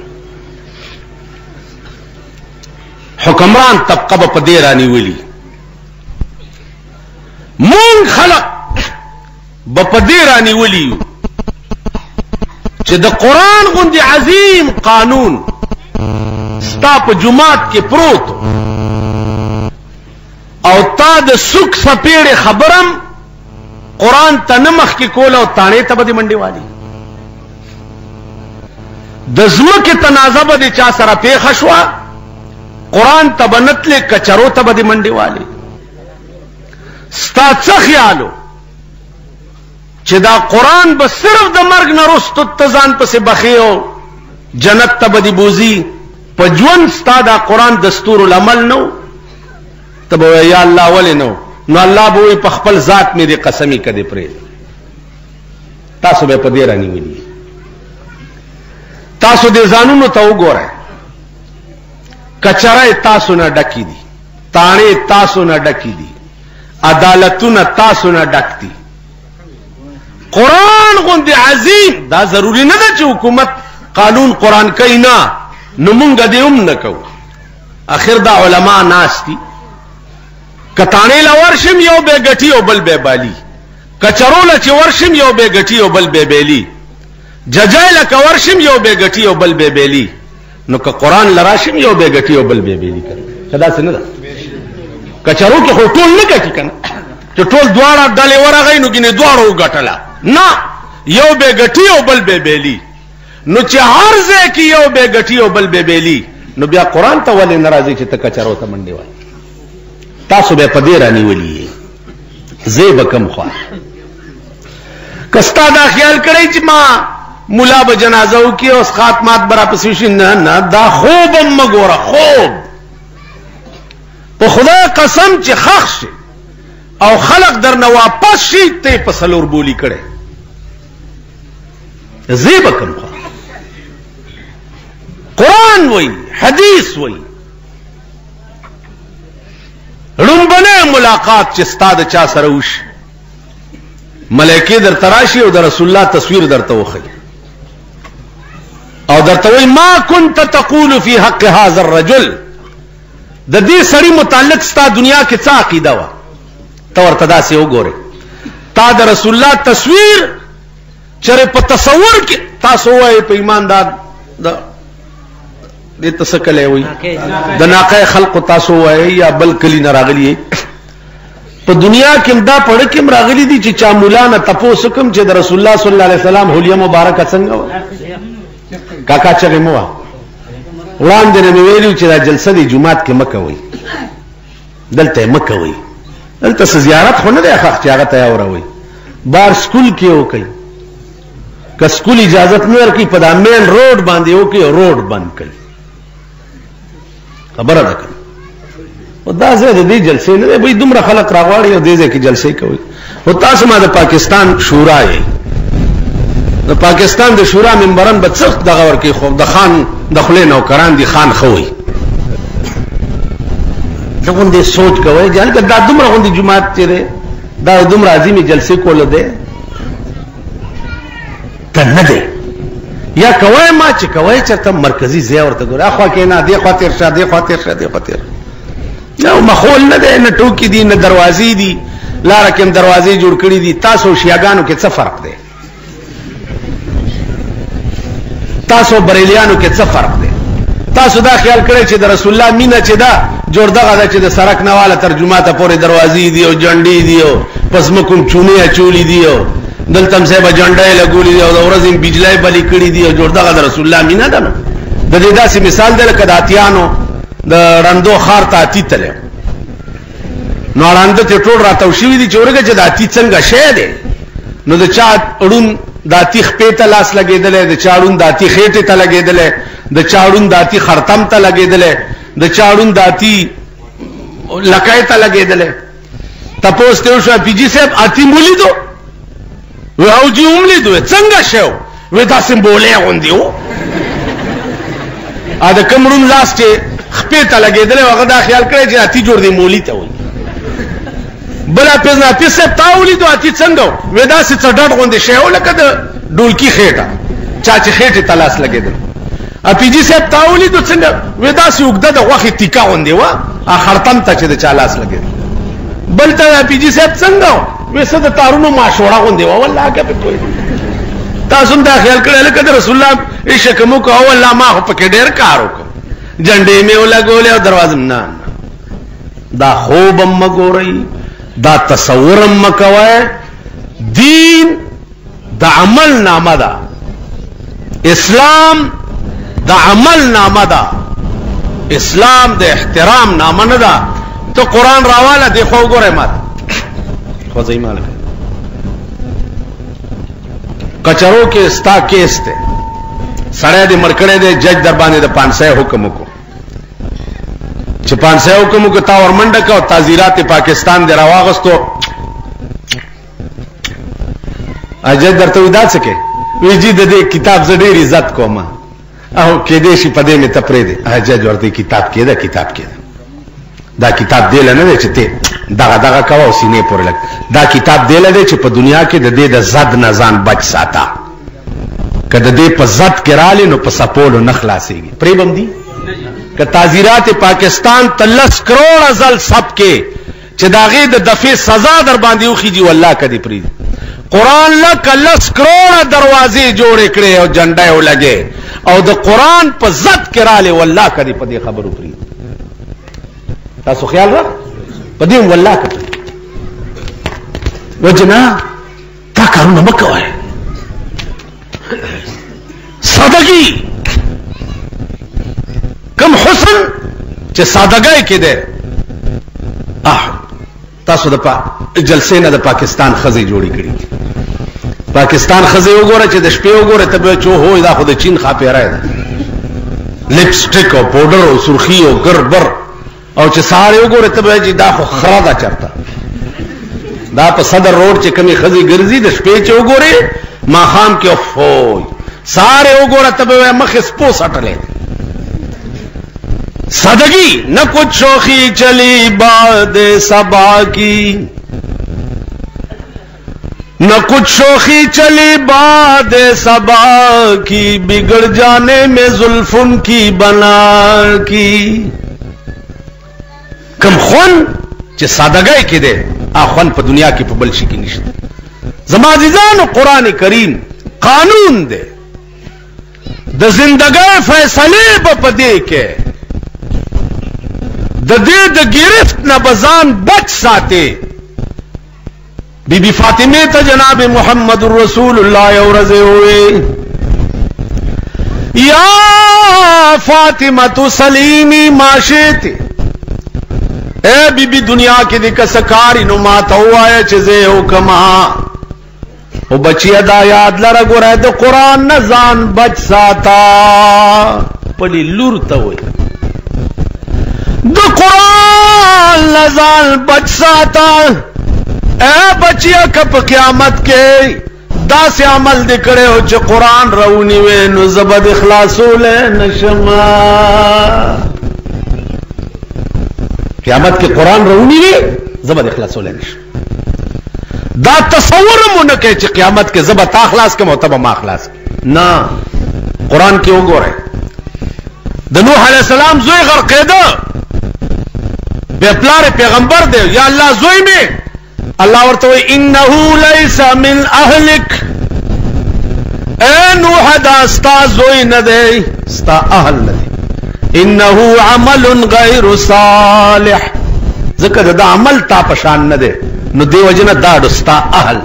حکمران طبقه په دې رانی ویلي مونږ خلق په دې رانی ویلي چې د قرآن غوندي عظیم قانون ستا په جماعت کې پروت او تا د سوک سپیړې خبرم قرآن ته نمخ کې کول او تانه ته به منډي والی د ځمکې تنازع به چا سره پیښ شوه قرآن ته بنتلې کچرو ته به منډي والی ستا څه خیالو چې دا قرآن به صرف د مرګ نه رستو ته ځان پسې بخیو جنت ته به دی بوزي په ژوند ستا دا قرآن دستور العمل نو ته به یا الله ولې نو نو الله به په خپل ذات مې دې قسمی کده پرې تاسو به په دې رانی ویلي تاسو دې ځانونو ته وګورئ کچره تاسو نه ډکی دي تانه تاسو نه ډکی دي عدالتونه تاسو نه ډک دي قرآن غوندي عظیم دا ضروری نه ده چې حکومت قانون قرآن کوي نه نو مونږ دې هم نه کوو اخر دا علما ناس دي کتانې لا ورشم یو به غټي او بل به بالی کچرول چې ورشم یو به غټي او بل به بیلی ججای لکه ورشم یو به غټي او بل به بیلی نو که قرآن لراشم یو به غټي او بل به بیلی کړه خدا څنګه ده کچرو کې ټول نه غټي کنه چې ټول دواړه ډلې ورغې نو ګینه دواړو غټلا نه یو به غټي او بل به بیلی نو چې هر ځای کې یو به غټي او بل به بیلی نو بیا قرآن ته ولې ناراضي چې ته کچرو ته منډي وای تاسو به په دې رانی ولي زیب کم خوا کستا دا خیال کړی چې ما مولا به جنازه وکي او خاتمات برا پسیشن نه نه دا خوب مګوره خوب په خدای قسم چې خخ شي او خلق درنه واپس شي ته په سلور بولی کړي زیب کم خوا قرآن وای حدیث وای رنبنه ملاقات چې ستاد چا سره وش ملائکه در تراشی او در رسول الله تصویر درته وخی او درته وای ما كنت تقول في حق هذا الرجل د دې سړي متعلق ستا دنیا کې څه عقیده و تو ورته داسې وګوره تا د رسول الله تصویر چره په تصور کې تاسو وای په ایماندار د دې تسکلې وای د ناقه خلق تاسو وای یا بل کلی نه راغلی په دنیا کې دا پړ کې راغلی دي چې چا مولانا تاسو کوم چې د رسول الله صلی الله علیه وسلم هلیه مبارکه څنګه و کاکا چغه مو وړاندې نه مې ویلي چې دا جلسه د جومات کې مه کوئ، دلته یې مه کوئ، دلته څه زیارت خو نه دی ښخ چې هغه ته یې اوروئ، بار سکول کې وکئ، که سکول اجازت نه ورکړي په دا مین روډ باندې وکړي، روډ بند کړي. خبره ده که او دا ځای د دې جلسې نه دی، بھئی دومره خلک راغواړي او دې ځای کې جلسې کوي. او تاسو ما د پاکستان شورا یې، د پاکستان د شورا ممبران به څه دغه ورکړي، خو د خان د خولې نوکران دي، خان ښه وایي. دا غوندې سوچ کوئ چې هلکه دا دومره غوندې جومات چې دی دا دومره عظیمې جلسې کوله دی ته نه دی. یا کوئ ما چې کوئ چېرته مرکزي ځای ورته ګورئ، اخوا کېنه، دې خوا تېر شه، دې خوا تېر شه، دې خوا تېر. دا ماحول نه دی، نه ټوکې دي، نه دروازې دي، لاره کې هم دروازې جوړ کړي دي. تاسو شیعاګانو کې څه فرق دی؟ تاسو بریلیانو کې څه فرق دی؟ تاسو دا خیال کړئ چې د رسول الله مینه چې دا جوړ دغه ده چې د سړک نه واله ترجمه ته پورې دروازې دي او جنډې دي او پس مکم چونې اچولې دي او دلته هم صاحب جنډې لګولې دي او د ورځې بجلی بلې کړي دي او جوړ دغه د رسول الله مینه ده. نو د دې داسې مثال دی لکه د اتیانو د رندو خار ته اتی تللی، نو ړانده ته ټول راتاو شوي دي چې ورګه چې د اتي څنګه شی دی. نو د چا اړون د اتي خپې ته لاس لګېدلی، د چا اړون د اتي خېټې ته لګېدلی، د چا اړون د اتي خرتم ته لګېدلی، د چا اړون د اتي لکۍ ته لګېدلی. تپوس ته وشو پي جي صاحب اتي مو لیدو؟ وی او جي هم لیدو. څنګه شی و؟ وی داسې بولې غوندې و. ا د کوم ړوند لاس چې خپې ته لګېدلی و هغه دا خیال کړی چې اتي جوړ دی مولي ته وایي. بلا پیزنا پی صاحب تا ولیدو اتي څنګه و؟ وی داسې څه ډډ غوندې شی و لکه د ډولکي خېټه، چا چې خېټې ته لاس لګېدلی. ا پي جي صاحب تا ولیدو څنګه؟ وی داسې اوږده د غوښې تیکه غوندې وه، ا خړتم ته چې د چا لاس لګېدلی. بل ته ا پي جي صاحب څنګه و؟ وی څه د تارونو ماشوړه غوندې وه. والله هغه پې پوهېږم. تاسو هم دا خیال کړی لکه د رسول الله عشق مو کو، والله ما خو پکې ډېر کار وکړ، جنډې مې ولګولې او دروازه. نه دا خوب هم مه ګورئ، دا تصور هم مه کوئ. دین د عمل نامه ده، اسلام د عمل نامه ده، اسلام د احترام نامه نه ده. ته قرآن راواله دی خو وګورئ ما ته خو ځئ مالک کچرو کې ستا کیس دی، سړی دې مړ کړی دی، جج در باندې د پانسۍ حکم وکړو چې پانسۍ حکم وکړو، تا ورمنډه کړه او تعزیرات پاکستان دې راواغستو. جج درته وایي دا څه کوې؟ وایي جي د دې کتاب زه ډېر عزت کوم او کېدی شي په دې مې ته پرېږدې. جج ورته کتاب کېده، کتاب کېده، دا کتاب دی له نه دی چې ته دغه دغه کوه او سینې پورې لګ، دا کتاب دی له دی چې په دنیا کې د دې د زد نه ځان بچ ساته، که د دې په زد کې رالې نو په سپولو نه خلاصېږي. پرېږدم دي که تعزیرات پاکستان ته لس کروڑه ځل سب کې چې د هغې د دفعې سزا در باندې وخېږي، والله که دې پرېږدي. قرآن لکه لس کروڑه دروازې جوړې کړې او جنډه یې ولګې او د قرآن په زد کې رالې، والله که دې په دې خبرو پرېږدي. تاسو خیال را په دې والله که وجنا تا کارونه مه کوئ. سادگی کم حسن چې سادګۍ کې دی. تاسو د جلسې نه د پاکستان ښځې جوړې کړي دي. پاکستان ښځې وګوره چې د شپې وګوره ته به چې هو دا خو د چین ښاپېری ده، لپسټک او پوډر او سرخي او ګربر، او چې سهار وګوره ته به چې دا خو خره ده چرته. دا په صدر روډ چې کومې ښځې ګرځي د شپې چې وګورې ماښام کې افوی، سهار وګوره ته به مخې سپو سټلی. سادگی نہ کچھ شوخی چلی باد صبا کی، نہ کچھ شوخی چلی باد صبا کی، بگڑ جانے میں زلفن کی بنا کی. کم خون چې سادگی کې ده اخوان په دنیا کې په بل شي کې نشته. زما عزیزانو قرآن کریم قانون ده د زندګۍ فیصله په پدې کې د دې د گرفت نه بزان بچ ساته. بی بی فاطمه ته جناب محمد رسول الله اورزه ہوئے، یا فاطمہ سلیمی ما شئتی، اے بی بی دنیا کی دی کسکاری نو ما تا ہوا ہے چیزے حکما او بچی ادا یاد لرا گو رہے دو قرآن نزان بچ ساتا پلی لور تا ہوئی دو قرآن نزان بچ ساتا اے بچیا کپ قیامت کے دا سے عمل دکڑے ہو چھ قرآن رونی وے نو زبد اخلاصو لے نشما قیامت کے قرآن رونی وے زبد اخلاصو لے نشما دا تصور منکے چھ قیامت کے زبد اخلاص کے محتبہ ما اخلاص کے نا قرآن کی اگو رہے دا نوح علیہ السلام زوی غرقیدہ بے پلار پیغمبر دے یا اللہ زوی میں اللہ ورتوی انہو لیسا من اہلک اے نوح دا ستا زوی ندے ستا اہل ندے انہو عمل غیر صالح ذکر دا عمل تا پشان ندے نو دے وجنہ دا دستا اہل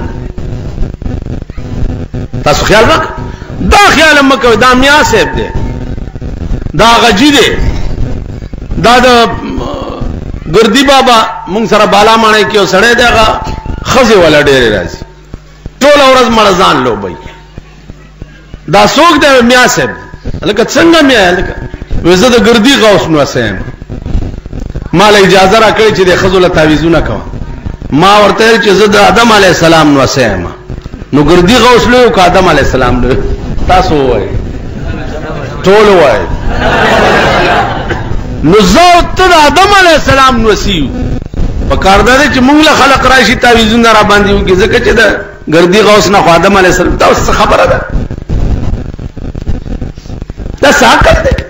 تاسو خیال رکھ دا خیال مکو دا میاں سیب دے دا غجی دے دا دا گردی بابا مونږ سره بالا مانه کې وسړې دغه خزي ولا ډېر راځي ټول ورځ مرزان لوبي دا څوک دی میا صاحب لکه څنګه میا لکه وزه د گردی غوث نو سم مال اجازه را کړی چې د خزو له تعویذونه کوم ما ورته چې زه د آدم علی السلام نو سم نو گردی غوث له کو آدم علی السلام له تاسو وای ټول وای نزاو تد آدم علیہ السلام نوسیو پکاردہ دے چھ منگل خلق راشی تاویزون را باندیو کی زکر چھ دا گردی غوثنا خو آدم علیہ السلام تا اس سے خبر دا دا ساکت دے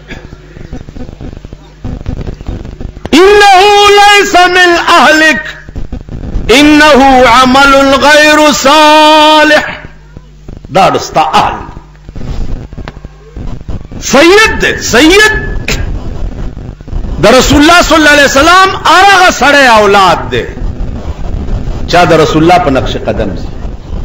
انہو لیس من اہلک انہو عمل غیر صالح دا دستا اہل سید دے سید دا رسول اللہ صلی اللہ علیہ وسلم آرغ سڑے اولاد دے چاہ دا رسول اللہ پا نقش قدم سے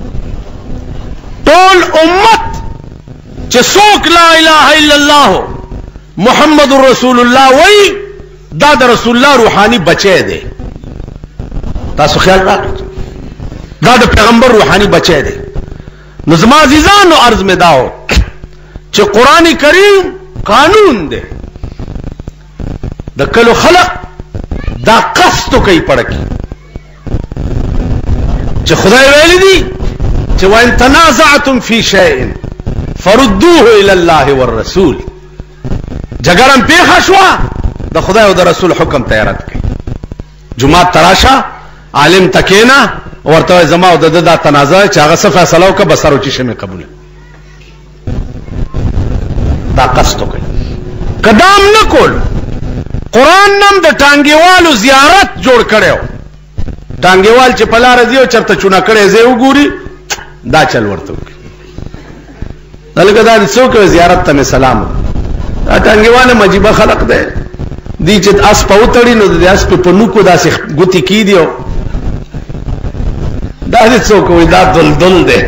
طول امت چھ سوک لا الہ الا اللہ محمد رسول اللہ وی دا دا رسول اللہ روحانی بچے دے تاسو خیال رکھ دا دا پیغمبر روحانی بچے دے نظم عزیزان و عرض میں داو چھ قرآن کریم قانون دے دا کلو خلق دا قصدو کئی پڑکی چھ خدای ویلی دی چھ وَإِن تَنَازَعْتُمْ فِي شَيْءٍ فَرُدُّوهُ إِلَى اللَّهِ وَالرَّسُولِ جگرم پیخا شوا دا خدای و دا رسول حکم تیارت کئی جماعت تراشا عالم تکینا ورطوی زما و دا دا تنازع چاگا صفحہ صلاو کا بسارو چیشے میں قبول دا قصدو کئی قدام نکول قرآن نم دا ٹانگیوالو زیارت جوڑ کرے ہو ٹانگیوال چی پلا رضی ہو چرتا چونا کرے زیو گوری دا چل ورتو دلکہ دا سو کہ زیارت تا میں سلام دا ٹانگیوال مجیبہ خلق دے دی چی اس پا اتڑی نو دا اس پا پنوکو دا سی گوتی کی دیو دا دی سو کہ دا دل دل دے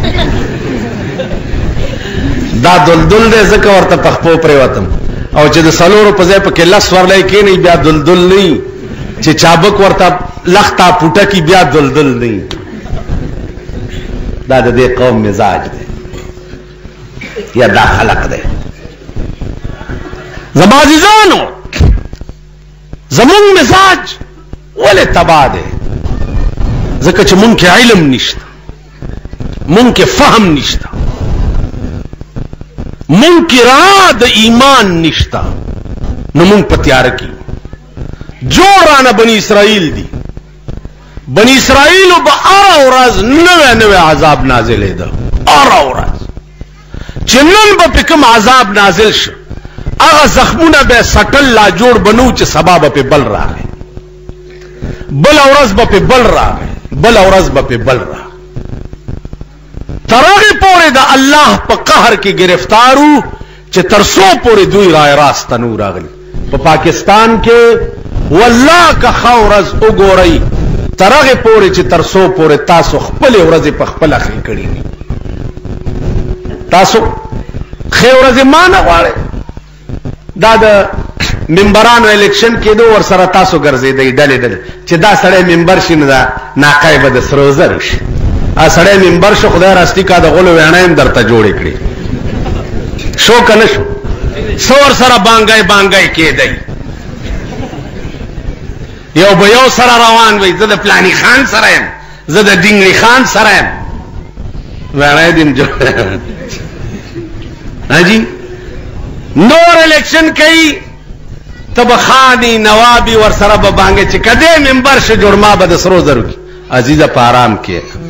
دا دل دل دے زکا ورطا پخپو پریواتم او چې د سلورو په ځای پکې لس ورلای کېنی بیا دلدل نه چې چابک ورته لختا پټه کی بیا دلدل نه دا د دې قوم مزاج دی یا دا خلق دی زما عزیزانو زمون مزاج ولې تبا دی ځکه چې مونږ کې علم نشته مونږ کې فهم نشته منکرا د ایمان نشتا نو من پتیار کی جورانا بنی اسرائیل دی بنی اسرائیل با آرہ اوراز نوے نوے عذاب نازل ہے دا آرہ اوراز چنن با پکم عذاب نازل شو اغا زخمونا بے سٹل لا جوڑ بنو چھ سبا با پہ بل رہا ہے بل اوراز با پہ بل رہا ہے بل اوراز با پہ بل رہا تراغی پورے دا اللہ پا قہر کی گرفتارو چھ ترسو پورے دوی رائے راستہ نور آگلی پا پاکستان کے واللہ کا خورز اگو رئی تراغی پورے چھ ترسو پورے تاسو خپل ورز پا خپل اخلی کری تاسو خیر زمانه غواړي دا د منبرانو الیکشن کېدو ور سره تاسو ګرځېدئ ډلې ډلې چې دا سړی منبر شي نو دا ناقای به د سرو زرو شي ا سړی منبر شو خدای راستي کا د غلو وینا هم درته جوړې کړي شو کنه شو سور سره بانګای بانګای کېدئ یو به یو سره روان وي زه د پلانی خان سره یم زه د ډینګړي خان سره یم وینا دې جوړ حاجی نور الیکشن کوي تب خانی نوابی ور سره به بانګې چې کده منبر شه جوړما به د سرو زرو کی عزیزه په آرام کې